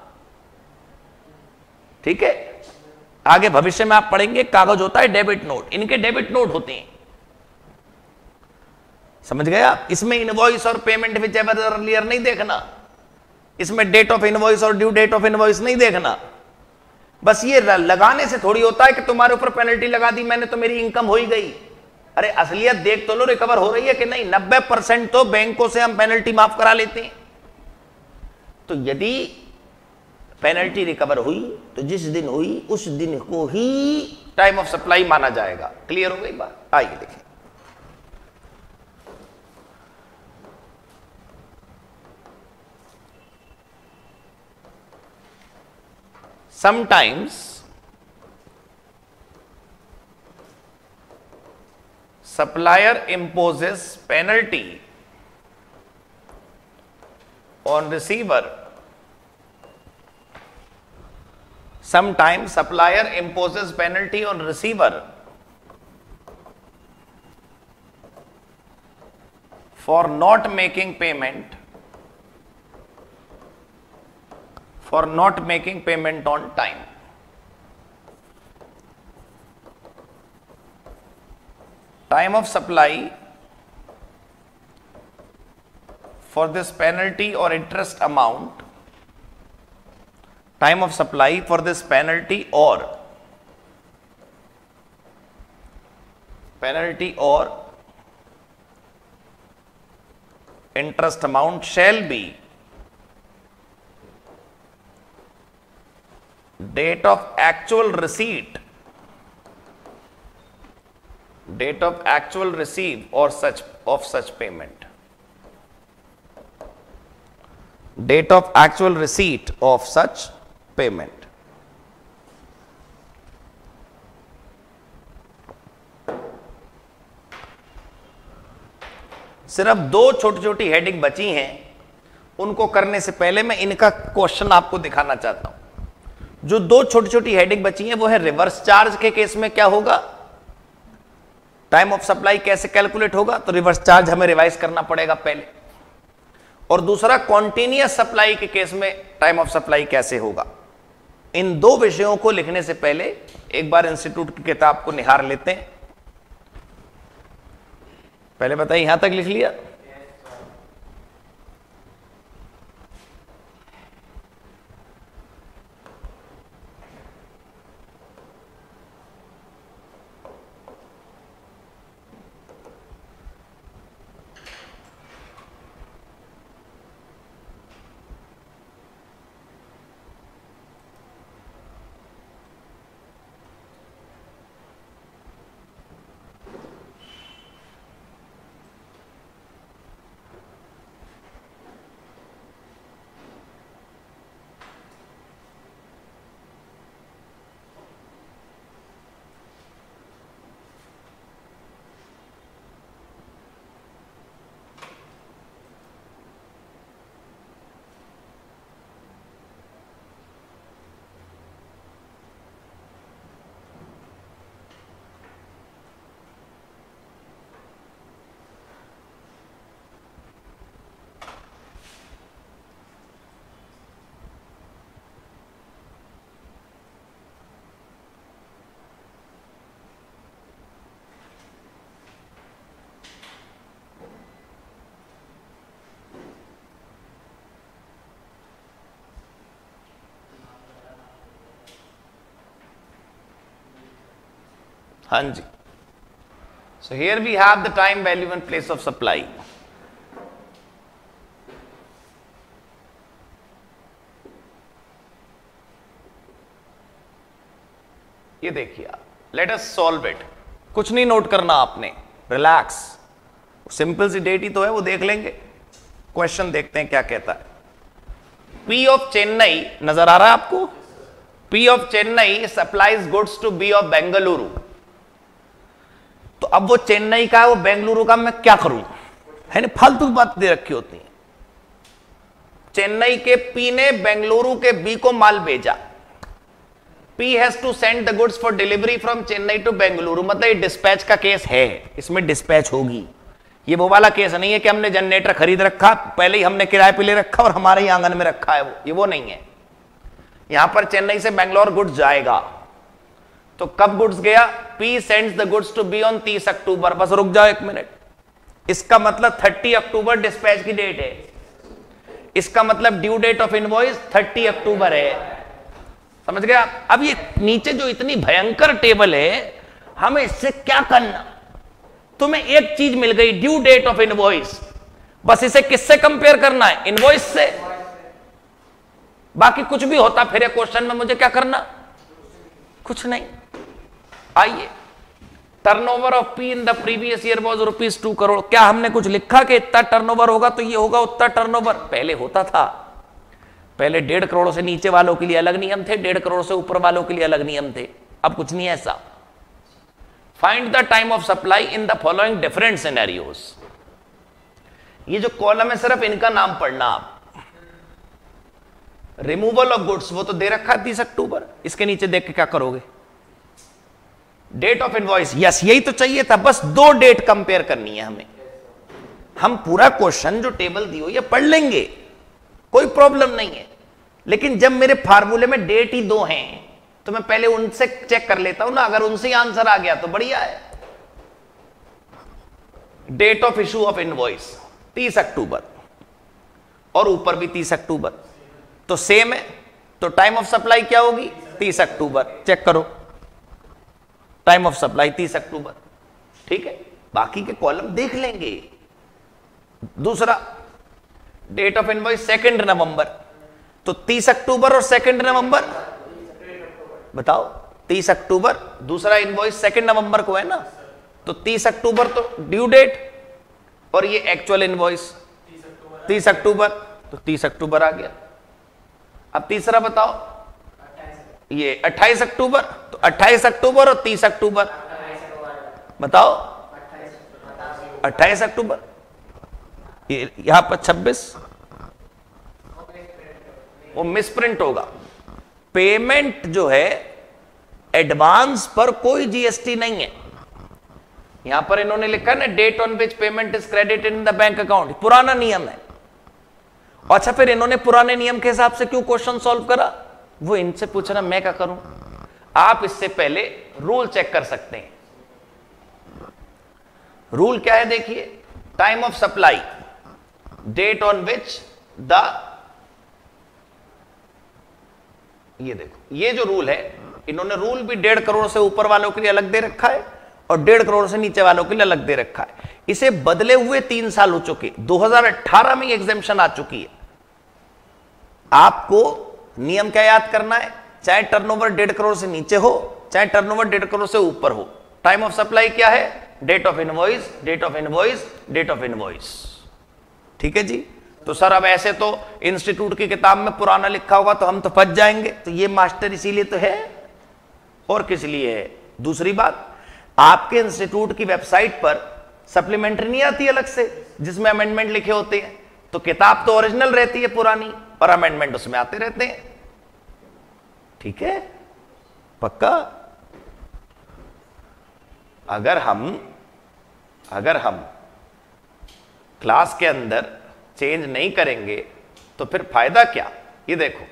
Speaker 1: ठीक है, आगे भविष्य में आप पढ़ेंगे कागज होता है डेबिट नोट, इनके डेबिट नोट होते हैं। समझ गए आप? इसमें इनवॉइस और पेमेंट विच एवर अर्लियर नहीं देखना, इसमें डेट ऑफ इनवॉइस और ड्यू डेट ऑफ इनवॉइस नहीं देखना। बस ये लगाने से थोड़ी होता है कि तुम्हारे ऊपर पेनल्टी लगा दी मैंने तो मेरी इनकम हो ही गई। अरे असलियत देख तो लो रिकवर हो रही है कि नहीं। नब्बे परसेंट तो बैंकों से हम पेनल्टी माफ करा लेते हैं। तो यदि पेनल्टी रिकवर हुई तो जिस दिन हुई उस दिन को ही टाइम ऑफ सप्लाई माना जाएगा। क्लियर हो गई बात? आइए देखें। Sometimes supplier imposes penalty on receiver. Sometimes supplier imposes penalty on receiver for not making payment for not making payment on time. Time of supply for this penalty or interest amount, time of supply for this penalty or penalty or interest amount shall be date of actual receipt, date of actual receive or such of such payment, date of actual receipt of such payment. सिर्फ दो छोटी छोटी heading बची हैं, उनको करने से पहले मैं इनका क्वेश्चन आपको दिखाना चाहता हूं। जो दो छोटी छोटी हेडिंग बची हैं वो है रिवर्स चार्ज के केस में क्या होगा, टाइम ऑफ सप्लाई कैसे कैलकुलेट होगा, तो रिवर्स चार्ज हमें रिवाइज करना पड़ेगा पहले, और दूसरा कॉन्टिन्यूअस सप्लाई के केस में टाइम ऑफ सप्लाई कैसे होगा। इन दो विषयों को लिखने से पहले एक बार इंस्टीट्यूट की किताब को निहार लेते हैं। पहले बताइए यहां तक लिख लिया? हाँ जी, so here we have the time value and place of supply. ये देखिए, लेट अस सॉल्व इट। कुछ नहीं नोट करना आपने, रिलैक्स, सिंपल सी डेट ही तो है, वो देख लेंगे। क्वेश्चन देखते हैं क्या कहता है। P ऑफ चेन्नई नजर आ रहा है आपको? P of Chennai supplies goods to B of Bengaluru. तो अब वो चेन्नई का है, वो बेंगलुरु का, मैं क्या करूं? है ना, फालतू की बात दे रखी होती है। चेन्नई के P ने बेंगलुरु के B को माल भेजा। P has to send the goods for delivery from Chennai to Bengaluru, मतलब ये डिस्पैच का केस है, इसमें डिस्पैच होगी। ये वो वाला केस नहीं है कि हमने जनरेटर खरीद रखा, पहले ही हमने किराए पे ले रखा और हमारे ही आंगन में रखा है वो, ये वो नहीं है। यहां पर चेन्नई से बेंगलोर गुड्स जाएगा, तो कब गुड्स गया? P sends the goods to B on तीस अक्टूबर। बस रुक जाओ एक मिनट, इसका मतलब तीस अक्टूबर डिस्पैच की डेट है, इसका मतलब ड्यू डेट ऑफ इनवॉइस तीस अक्टूबर है। समझ गया? अब ये नीचे जो इतनी भयंकर टेबल है, हमें इससे क्या करना? तुम्हें एक चीज मिल गई, ड्यू डेट ऑफ इनवॉइस, बस इसे किससे कंपेयर करना है? इनवॉइस से। बाकी कुछ भी होता फिर क्वेश्चन में मुझे क्या करना? कुछ नहीं। आइए, turnover of P in the previous year was rupees two crore. क्या हमने कुछ लिखा कि इतना टर्नओवर होगा तो ये होगा उतना टर्नओवर? पहले होता था, पहले डेढ़ करोड़ से नीचे वालों के लिए अलग नियम थे, डेढ़ करोड़ से ऊपर वालों के लिए अलग नियम थे। अब कुछ नहीं है ऐसा। Find the time of supply in the following different scenarios. ये जो कॉलम है सिर्फ इनका नाम पढ़ना आप। रिमूवल ऑफ गुड्स वो तो दे रखा है तीस अक्टूबर, इसके नीचे देख के क्या करोगे? डेट ऑफ इनवॉइस, यस यही तो चाहिए था, बस दो डेट कंपेयर करनी है हमें। हम पूरा क्वेश्चन जो टेबल दी हुई है पढ़ लेंगे, कोई प्रॉब्लम नहीं है, लेकिन जब मेरे फार्मूले में डेट ही दो हैं तो मैं पहले उनसे चेक कर लेता हूं ना, अगर उनसे ही आंसर आ गया तो बढ़िया है। Date of issue of invoice तीस अक्टूबर और ऊपर भी तीस अक्टूबर, तो सेम है, तो टाइम ऑफ सप्लाई क्या होगी? तीस अक्टूबर। चेक करो, टाइम ऑफ सप्लाई तीस अक्टूबर, ठीक है। बाकी के कॉलम देख लेंगे। दूसरा, date of invoice second November, तो तीस अक्टूबर और सेकेंड नवंबर, बताओ तीस अक्टूबर, दूसरा इनवॉइस सेकेंड नवंबर को है ना, तो तीस अक्टूबर तो ड्यू डेट, और ये एक्चुअल इनवॉइस तीस अक्टूबर, तो तीस अक्टूबर आ गया। अब तीसरा बताओ, ये अट्ठाईस अक्टूबर, तो अट्ठाईस अक्टूबर और तीस अक्टूबर, बताओ अट्ठाईस अक्टूबर, ये यहां पर छब्बीस, वो मिसप्रिंट होगा। पेमेंट जो है एडवांस पर कोई जीएसटी नहीं है, यहां पर इन्होंने लिखा ना date on which payment is credited in the bank account, पुराना नियम है। अच्छा, फिर इन्होंने पुराने नियम के हिसाब से क्यों क्वेश्चन सॉल्व करा? वो इनसे पूछना, मैं क्या करूं? आप इससे पहले रूल चेक कर सकते हैं। रूल क्या है देखिए, time of supply, date on which the, ये देखो ये जो रूल है, इन्होंने रूल भी डेढ़ करोड़ से ऊपर वालों के लिए अलग दे रखा है और डेढ़ करोड़ से नीचे वालों के लिए अलग दे रखा है। इसे बदले हुए तीन साल हो चुके, दो हज़ार अठारह में एग्जेम्पशन आ चुकी है। आपको नियम क्या याद करना है? चाहे टर्नओवर डेढ़ करोड़ से नीचे हो, चाहे टर्नओवर डेढ़ करोड़ से ऊपर हो, टाइम ऑफ सप्लाई क्या है? Date of invoice, date of invoice, date of invoice. ठीक है जी। तो सर अब ऐसे तो इंस्टीट्यूट की किताब में पुराना लिखा होगा तो हम तो फंस जाएंगे, तो ये मास्टर इसीलिए तो है, और किस लिए है? दूसरी बात, आपके इंस्टीट्यूट की वेबसाइट पर सप्लीमेंट्री नहीं आती अलग से जिसमें अमेंडमेंट लिखे होते हैं, तो किताब तो ओरिजिनल रहती है पुरानी और अमेंडमेंट उसमें आते रहते हैं। ठीक है, पक्का? अगर हम अगर हम क्लास के अंदर चेंज नहीं करेंगे तो फिर फायदा क्या? ये देखो,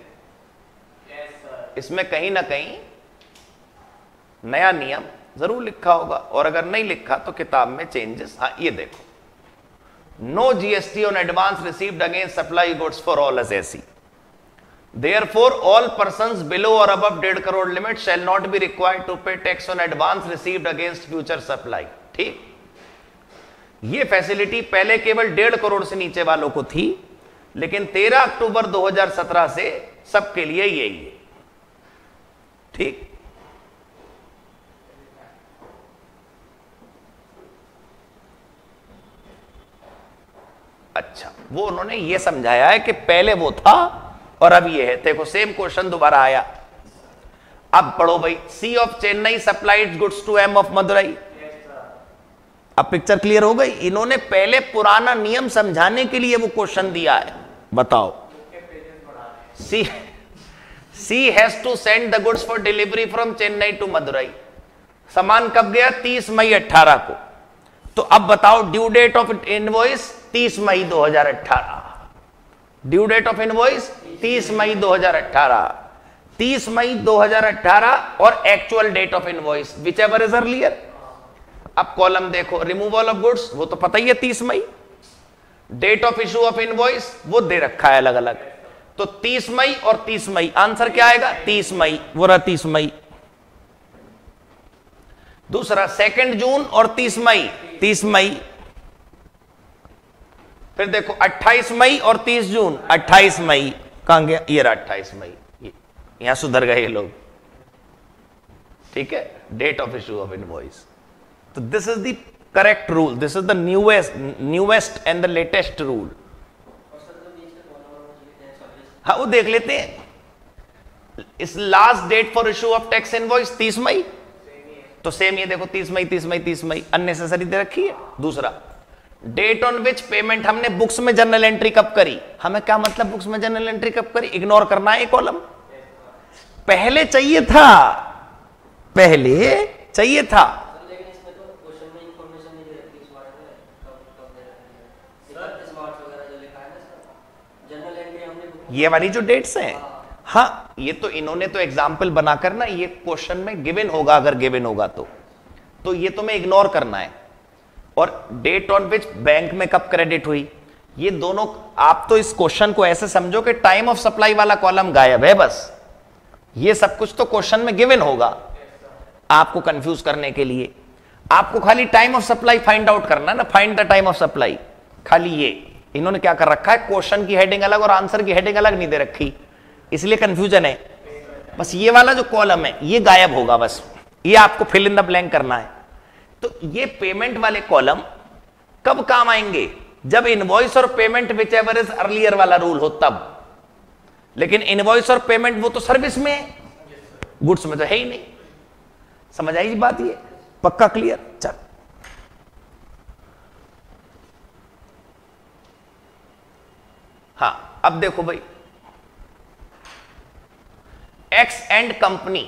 Speaker 1: इसमें कहीं ना कहीं नया नियम जरूर लिखा होगा, और अगर नहीं लिखा तो किताब में चेंजेस। हाँ, ये देखो, no GST on advance received against supply goods for all assessee. Therefore, all persons below or above डेढ़ crore limit shall not be required to pay tax on advance received against future supply. ठीक, ये facility पहले केवल डेढ़ करोड़ से नीचे वालों को थी, लेकिन तेरह अक्टूबर दो हज़ार सत्रह से सबके लिए यही है। ठीक, अच्छा, वो उन्होंने ये समझाया है कि पहले वो था और अब ये है। देखो सेम क्वेश्चन दोबारा आया। अब पढ़ो भाई, C of Chennai supplied goods to M of Madurai. अब पिक्चर क्लियर हो गई। इन्होंने पहले पुराना नियम समझाने के लिए वो क्वेश्चन दिया है। बताओ, C C has to send the goods for delivery from Chennai to Madurai. सामान कब गया? तीस मई अठारह को। तो अब बताओ ड्यू डेट ऑफ इनवॉइस तीस मई दो हज़ार अठारह। ड्यू डेट ऑफ इनवॉइस तीस मई दो हज़ार अठारह। तीस मई दो हज़ार अठारह और actual date of invoice whichever is earlier. अब कॉलम देखो, रिमूवल ऑफ गुड्स वो तो पता ही है तीस मई। Date of issue of invoice वो दे रखा है अलग अलग। तो तीस मई और तीस मई, आंसर क्या आएगा? तीस मई, वो रहा तीस मई। दूसरा सेकंड जून और तीस मई, तीस मई। फिर देखो अट्ठाईस मई और तीस जून, अट्ठाईस मई। कहां गया? ये रहा अट्ठाईस मई। यहां सुधर गए ये लोग। ठीक है, date of issue of invoice. तो this is the correct rule, this is the newest newest and the latest rule. हाँ, वो देख लेते हैं। इस last date for issue of tax invoice तीस मई, तो सेम ये देखो तीस मई, तीस मई, तीस मई, अननेसेसरी दे रखी है। दूसरा, डेट ऑन विच पेमेंट हमने बुक्स में जर्नल एंट्री कब करी। हमें क्या मतलब बुक्स में जर्नल एंट्री कब करी? इग्नोर करना है कॉलम। पहले चाहिए था, पहले चाहिए था।
Speaker 3: लेकिन इसमें तो क्वेश्चन में इंफॉर्मेशन नहीं दे रखी इस बारे में, कब कब दे रखी है। सर मार्च वगैरह जो लिखा है ना सर, जर्नल एंट्री हमने
Speaker 1: ये वाली जो डेट्स हैं, हाँ, ये तो इन्होंने तो एग्जाम्पल बनाकर ना, ये क्वेश्चन में गिवन होगा, अगर गिवन होगा तो तो ये तुम्हें इग्नोर करना है। और डेट ऑन विच बैंक में कब क्रेडिट हुई, ये दोनों। आप तो इस क्वेश्चन को ऐसे समझो कि टाइम ऑफ सप्लाई वाला कॉलम गायब है बस। ये सब कुछ तो क्वेश्चन में गिवन होगा आपको कंफ्यूज करने के लिए। आपको खाली time of supply find out करना है ना, find the time of supply. खाली ये इन्होंने क्या कर रखा है, क्वेश्चन की हेडिंग अलग और आंसर की हेडिंग अलग नहीं दे रखी, इसलिए कंफ्यूजन है। बस ये वाला जो कॉलम है ये गायब होगा, बस ये आपको फिल इन द ब्लैंक करना है। तो ये पेमेंट वाले कॉलम कब काम आएंगे? जब इनवॉइस और payment whichever is earlier वाला रूल हो तब। लेकिन इनवॉइस और पेमेंट वो तो सर्विस में है, गुड्स में तो है ही नहीं। समझ आई बात? ये पक्का क्लियर? चल, हाँ, अब देखो भाई, X and company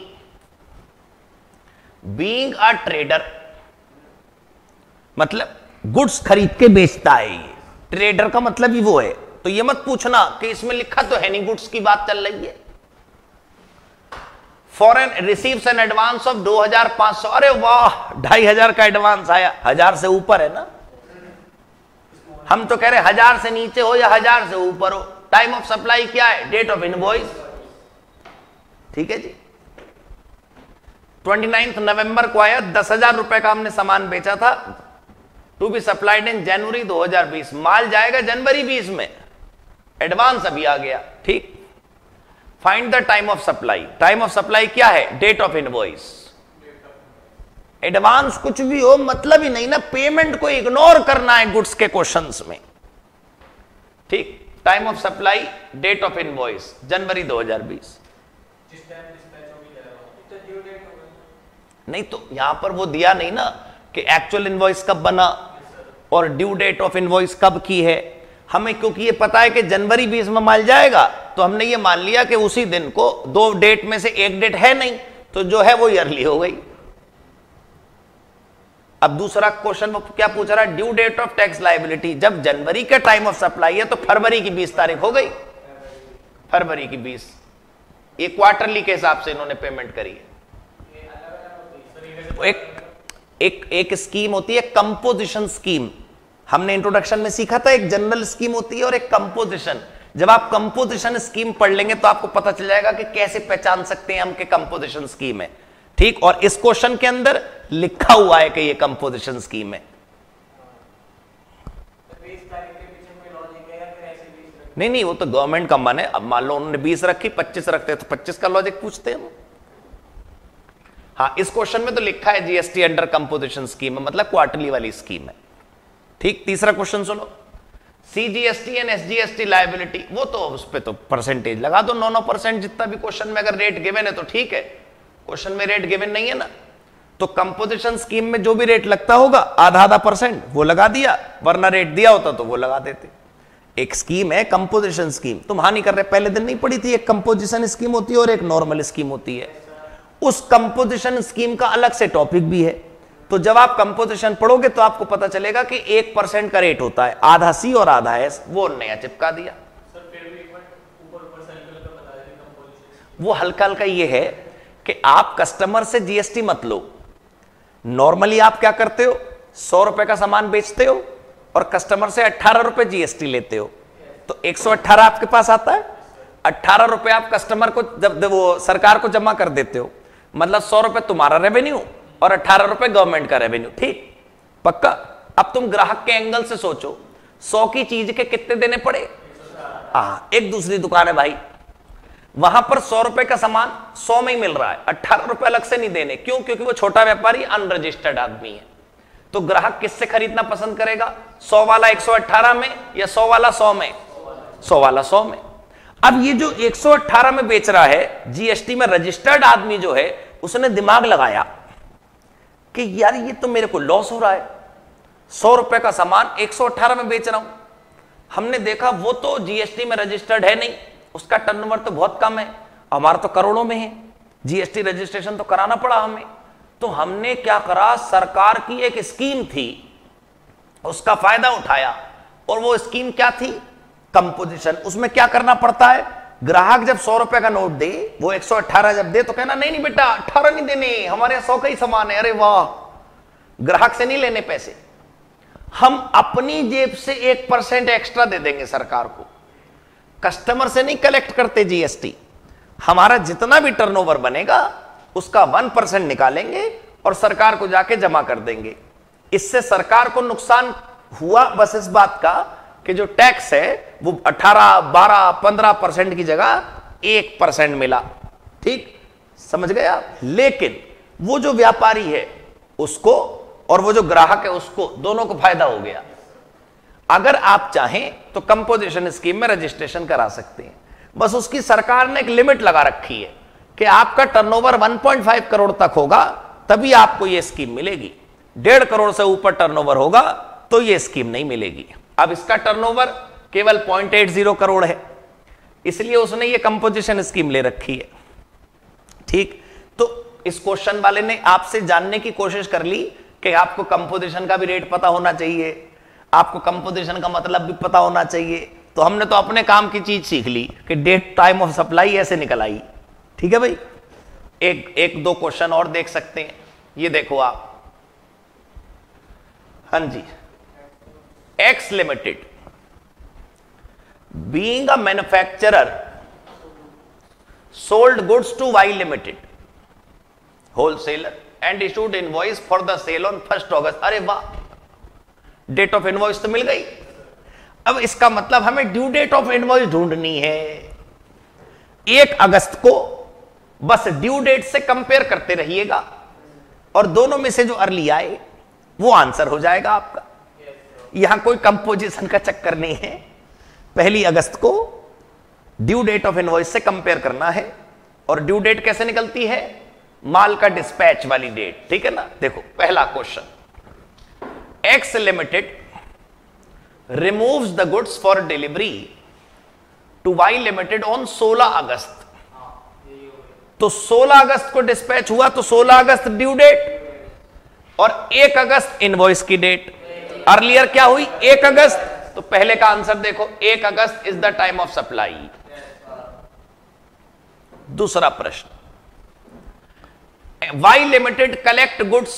Speaker 1: being a trader, मतलब गुड्स खरीद के बेचता है। ये ट्रेडर का मतलब ही वो है। तो ये मत पूछना कि इसमें लिखा तो है नहीं, गुड्स की बात चल रही है। Foreign receives an advance of दो हजार पांच सौ। अरे वाह, ढाई हजार का एडवांस आया। हजार से ऊपर है ना, हम तो कह रहे हजार से नीचे हो या हजार से ऊपर हो। टाइम ऑफ सप्लाई क्या है? Date of invoice. ठीक है जी। उनतीस नवंबर को आया, दस हजार रुपए का हमने सामान बेचा था, to be supplied in January दो हज़ार बीस। माल जाएगा जनवरी बीस में, एडवांस अभी आ गया। ठीक, find the time of supply. Time of supply क्या है? Date of invoice. एडवांस कुछ भी हो मतलब ही नहीं ना, पेमेंट को इग्नोर करना है गुड्स के क्वेश्चंस में। ठीक, time of supply, date of invoice, जनवरी दो हज़ार बीस। नहीं तो यहां पर वो दिया नहीं ना कि एक्चुअल इनवॉइस कब बना और ड्यू डेट ऑफ इनवॉइस कब की है। हमें क्योंकि ये पता है कि जनवरी बीस में माल जाएगा, तो हमने ये मान लिया कि उसी दिन को, दो डेट में से एक डेट है नहीं, तो जो है वो ईयरली हो गई। अब दूसरा क्वेश्चन वो क्या पूछ रहा है? Due date of tax liability. जब जनवरी का टाइम ऑफ सप्लाई है तो फरवरी की बीस तारीख हो गई, फरवरी की बीस। ये क्वार्टरली के हिसाब से इन्होंने पेमेंट करी है। एक एक एक स्कीम होती है कंपोजिशन स्कीम, हमने इंट्रोडक्शन में सीखा था। एक जनरल स्कीम होती है और एक कंपोजिशन। जब आप कंपोजिशन स्कीम पढ़ लेंगे तो आपको पता चल जाएगा कि कैसे पहचान सकते हैं हम कि कंपोजिशन स्कीम है। ठीक, और इस क्वेश्चन के अंदर लिखा हुआ है कि ये कंपोजिशन स्कीम है। नहीं नहीं, वो तो गवर्नमेंट का मन है। अब मान लो उन्होंने बीस रखी, पच्चीस रखते तो पच्चीस का लॉजिक पूछते हैं। हाँ, इस क्वेश्चन में तो लिखा है जीएसटी अंडर कंपोजिशन स्कीम है, मतलब क्वार्टरली वाली स्कीम है। ठीक, तीसरा क्वेश्चन सुनो, सीजीएसटी एंड एसजीएसटी लायबिलिटी, वो तो उस पे तो परसेंटेज लगा दो, नौ नौ परसेंट जितना भी क्वेश्चन में अगर रेट गिवन है तो ठीक है। क्वेश्चन में रेट गिवन नहीं है ना, तो कंपोजिशन स्कीम में जो भी रेट लगता होगा आधा आधा परसेंट वो लगा दिया, वरना रेट दिया होता तो वो लगा देते। एक स्कीम है कंपोजिशन स्कीम, तुम हाँ नहीं कर रहे, पहले दिन नहीं पढ़ी थी, एक कंपोजिशन स्कीम होती है और एक नॉर्मल स्कीम होती है। उस कंपोजिशन स्कीम का अलग से टॉपिक भी है, तो जब आप कंपोजिशन पढ़ोगे तो आपको पता चलेगा कि एक परसेंट का रेट होता है, आधा सी और आधा एस, वो नया चिपका दिया। वो हल्का हल्का ये है कि आप कस्टमर से जीएसटी मत लो। नॉर्मली आप क्या करते हो, सौ रुपए का सामान बेचते हो और कस्टमर से अट्ठारह रुपए जीएसटी लेते हो, तो एक सौ अट्ठारह आपके पास आता है। अट्ठारह रुपए आप कस्टमर को जब वो सरकार को जमा कर देते हो, मतलब सौ रुपए तुम्हारा रेवेन्यू और अट्ठारह रुपए गवर्नमेंट का रेवेन्यू। ठीक, पक्का। अब तुम ग्राहक के एंगल से सोचो, सौ की चीज के कितने देने पड़े? हाँ, एक दूसरी दुकान है भाई, वहां पर सौ रुपए का सामान सौ में ही मिल रहा है, अट्ठारह रुपए अलग से नहीं देने। क्यों? क्योंकि वो छोटा व्यापारी अनरजिस्टर्ड आदमी है। तो ग्राहक किससे खरीदना पसंद करेगा, सौ वाला एक सौ अट्ठारह में या सौ वाला सौ में? सौ वाला सौ में। अब ये जो एक सौ अट्ठारह में बेच रहा है, जीएसटी में रजिस्टर्ड आदमी जो है, उसने दिमाग लगाया कि यार ये तो मेरे को लॉस हो रहा है, सौ रुपए का सामान एक सौ अट्ठारह में बेच रहा हूं। हमने देखा वो तो जीएसटी में रजिस्टर्ड है नहीं, उसका टर्नओवर तो बहुत कम है, हमारा तो करोड़ों में है, जीएसटी रजिस्ट्रेशन तो कराना पड़ा हमें। तो हमने क्या करा, सरकार की एक स्कीम थी उसका फायदा उठाया, और वो स्कीम क्या थी, कंपोजिशन। उसमें क्या करना पड़ता है, ग्राहक जब सौ रुपए का नोट दे, वो एक सौ अट्ठारह जब दे तो कहना नहीं नहीं बेटा अट्ठारह नहीं देने, हमारे यहां सौ का ही सामान है। अरे वाह, ग्राहक से नहीं लेने पैसे, हम अपनी जेब से एक परसेंट एक्स्ट्रा दे देंगे सरकार को। कस्टमर से नहीं कलेक्ट करते जीएसटी, हमारा जितना भी टर्नओवर बनेगा उसका वन परसेंट निकालेंगे और सरकार को जाके जमा कर देंगे। इससे सरकार को नुकसान हुआ बस इस बात का कि जो टैक्स है वो अठारह, बारह, पंद्रह परसेंट की जगह एक परसेंट मिला। ठीक, समझ गया। लेकिन वो जो व्यापारी है उसको और वो जो ग्राहक है उसको, दोनों को फायदा हो गया। अगर आप चाहें तो कंपोजिशन स्कीम में रजिस्ट्रेशन करा सकते हैं, बस उसकी सरकार ने एक लिमिट लगा रखी है कि आपका टर्नओवर एक पॉइंट पाँच करोड़ तक होगा तभी आपको यह स्कीम मिलेगी, डेढ़ करोड़ से ऊपर टर्नओवर होगा तो यह स्कीम नहीं मिलेगी। अब इसका टर्नओवर केवल पॉइंट एट जीरो करोड़ है, इसलिए उसने ये कंपोजिशन स्कीम ले रखी है। ठीक, तो इस क्वेश्चन वाले ने आपसे जानने की कोशिश कर ली कि आपको कंपोजिशन का भी रेट पता होना चाहिए, आपको कंपोजिशन का मतलब भी पता होना चाहिए। तो हमने तो अपने काम की चीज सीख ली कि डेट टाइम ऑफ सप्लाई ऐसे निकल आई। ठीक है भाई, एक एक दो क्वेश्चन और देख सकते हैं, ये देखो आप। हाँ जी, X limited being a manufacturer sold goods to Y limited wholesaler and issued invoice for the sale on first August. अरे वाह, डेट ऑफ इनवॉइस तो मिल गई। अब इसका मतलब हमें ड्यू डेट ऑफ इनवॉइस ढूंढनी है। एक अगस्त को बस ड्यू डेट से कंपेयर करते रहिएगा और दोनों में से जो अर्ली आए वो आंसर हो जाएगा आपका। यहां कोई कंपोजिशन का चक्कर नहीं है, पहली अगस्त को ड्यू डेट ऑफ इनवॉइस से कंपेयर करना है। और ड्यू डेट कैसे निकलती है, माल का डिस्पैच वाली डेट। ठीक है ना, देखो पहला question, X limited removes the goods for delivery to Y limited on सोलह अगस्त। तो सोलह अगस्त को डिस्पैच हुआ तो सोलह अगस्त ड्यू डेट और एक अगस्त इनवॉइस की डेट। अर्लियर क्या हुई, एक अगस्त, तो पहले का आंसर देखो, एक अगस्त is the time of supply. दूसरा प्रश्न, Y limited collect goods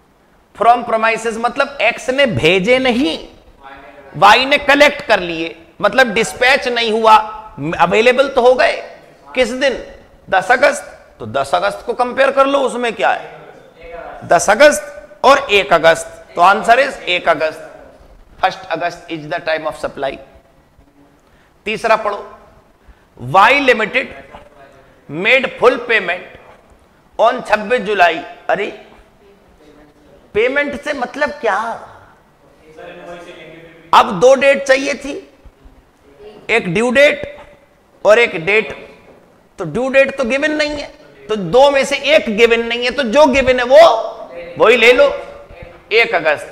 Speaker 1: from premises, मतलब एक्स ने भेजे नहीं, वाई ने कलेक्ट कर लिए। मतलब डिस्पैच नहीं हुआ, अवेलेबल तो हो गए। किस दिन? दस अगस्त। तो दस अगस्त को कंपेयर कर लो, उसमें क्या है, दस अगस्त और एक अगस्त। तो आंसर इज एक अगस्त। First August is the time of supply. तीसरा पढ़ो, Y limited made full payment on छब्बीस जुलाई। अरे पेमेंट से मतलब क्या? अब दो डेट चाहिए थी, एक ड्यू डेट और एक डेट। तो ड्यू डेट तो गिवन नहीं है, तो दो में से एक गिवन नहीं है, तो जो गिवन है वो वही ले लो, एक अगस्त।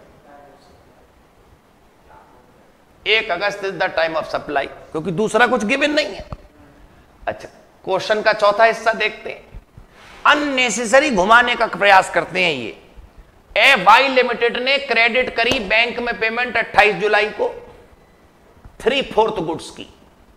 Speaker 1: एक अगस्त is the time of supply, क्योंकि दूसरा कुछ गिवन नहीं है। अच्छा, क्वेश्चन का चौथा हिस्सा देखते हैं। अननेसेसरी घुमाने का प्रयास करते हैं ये। ए वाई लिमिटेड ने क्रेडिट करी बैंक में पेमेंट अट्ठाईस जुलाई को थ्री फोर्थ गुड्स की,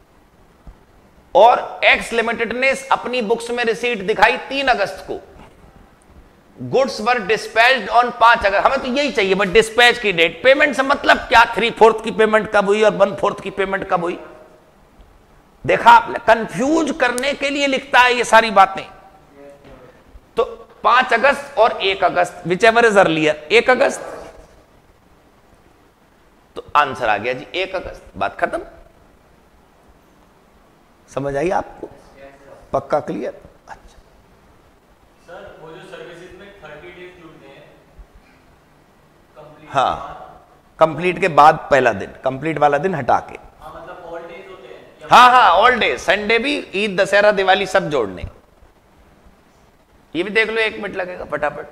Speaker 1: और एक्स लिमिटेड ने अपनी बुक्स में रिसीट दिखाई तीन अगस्त को। गुड्स वर डिस्पैच्ड ऑन पांच अगस्त। हमें तो यही चाहिए, बट डिस्पैच की डेट। पेमेंट से मतलब क्या? थ्री फोर्थ की पेमेंट कब हुई और वन फोर्थ की पेमेंट कब हुई? देखा आपने, कंफ्यूज करने के लिए लिखता है ये सारी बातें। तो पांच अगस्त और एक अगस्त, विच एवर इज अर्लियर, एक अगस्त। तो आंसर आ गया जी एक अगस्त। बात खत्म। समझ आई आपको? पक्का क्लियर? अच्छा
Speaker 4: सर, वो जो सर्विसेज में थर्टी डेज जुड़ते हैं कंप्लीट,
Speaker 1: हाँ, कंप्लीट के बाद पहला दिन, कंप्लीट वाला दिन हटा के।
Speaker 4: हाँ, मतलब ऑल डेज होते हैं।
Speaker 1: हाँ हाँ, ऑल डे, संडे भी, ईद, दशहरा, दिवाली सब जोड़ने। ये भी देख लो, एक मिनट लगेगा फटाफट।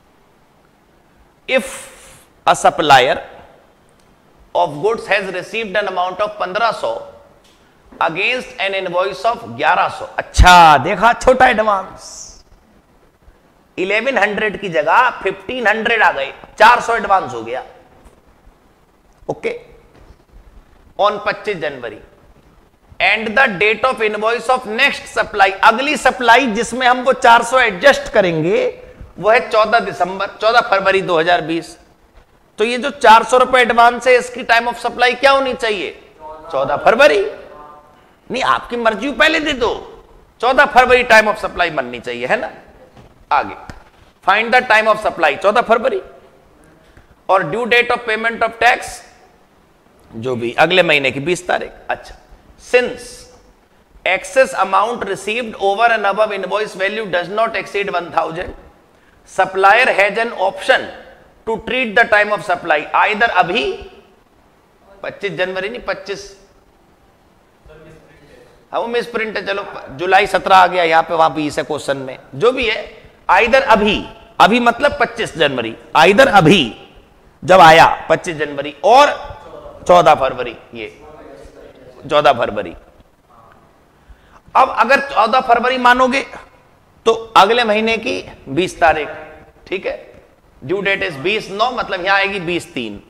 Speaker 1: If a supplier of goods has received an amount of पंद्रह सौ अगेंस्ट एन इनवॉइस ऑफ ग्यारह सौ। अच्छा देखा, छोटा एडवांस, इलेवन हंड्रेड की जगह फिफ्टीन हंड्रेड आ गए, चार सौ एडवांस हो गया। ओके, ऑन पच्चीस जनवरी and the date of invoice of next supply. अगली सप्लाई जिसमें हम वो चार सौ एडजस्ट करेंगे वो है चौदह दिसंबर, चौदह फरवरी दो हज़ार बीस। तो ये जो चार सौ रुपए एडवांस है, इसकी टाइम ऑफ सप्लाई क्या होनी चाहिए? चौदह फरवरी। नहीं, आपकी मर्जी, पहले दे दो, चौदह फरवरी टाइम ऑफ सप्लाई बननी चाहिए, है ना। आगे find the time of supply, चौदह फरवरी। और due date of payment of tax, जो भी अगले महीने की बीस तारीख। अच्छा, since excess amount received over and above invoice value does not exceed one thousand, supplier has an option to treat the time of supply either अभी पच्चीस जनवरी नहीं पच्चीस, हाँ वो मिस प्रिंट है, चलो जुलाई सत्रह आ गया यहाँ पे, वहां बीस है क्वेश्चन में, जो भी है, आइदर अभी, अभी मतलब पच्चीस जनवरी, आइदर अभी जब आया पच्चीस जनवरी और चौदह फरवरी, ये चौदह फरवरी। अब अगर चौदह फरवरी मानोगे तो अगले महीने की बीस तारीख, ठीक है, ड्यू डेट इज बीस नौ, मतलब यहां आएगी बीस तीन,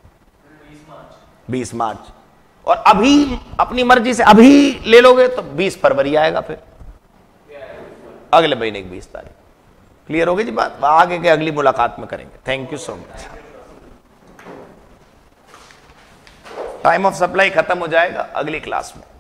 Speaker 1: बीस मार्च। और अभी अपनी मर्जी से अभी ले लोगे तो बीस फरवरी आएगा, फिर अगले महीने की बीस तारीख। क्लियर होगी जी बात? आगे के अगली मुलाकात में करेंगे। Thank you so much. Time of supply खत्म हो जाएगा अगली क्लास में।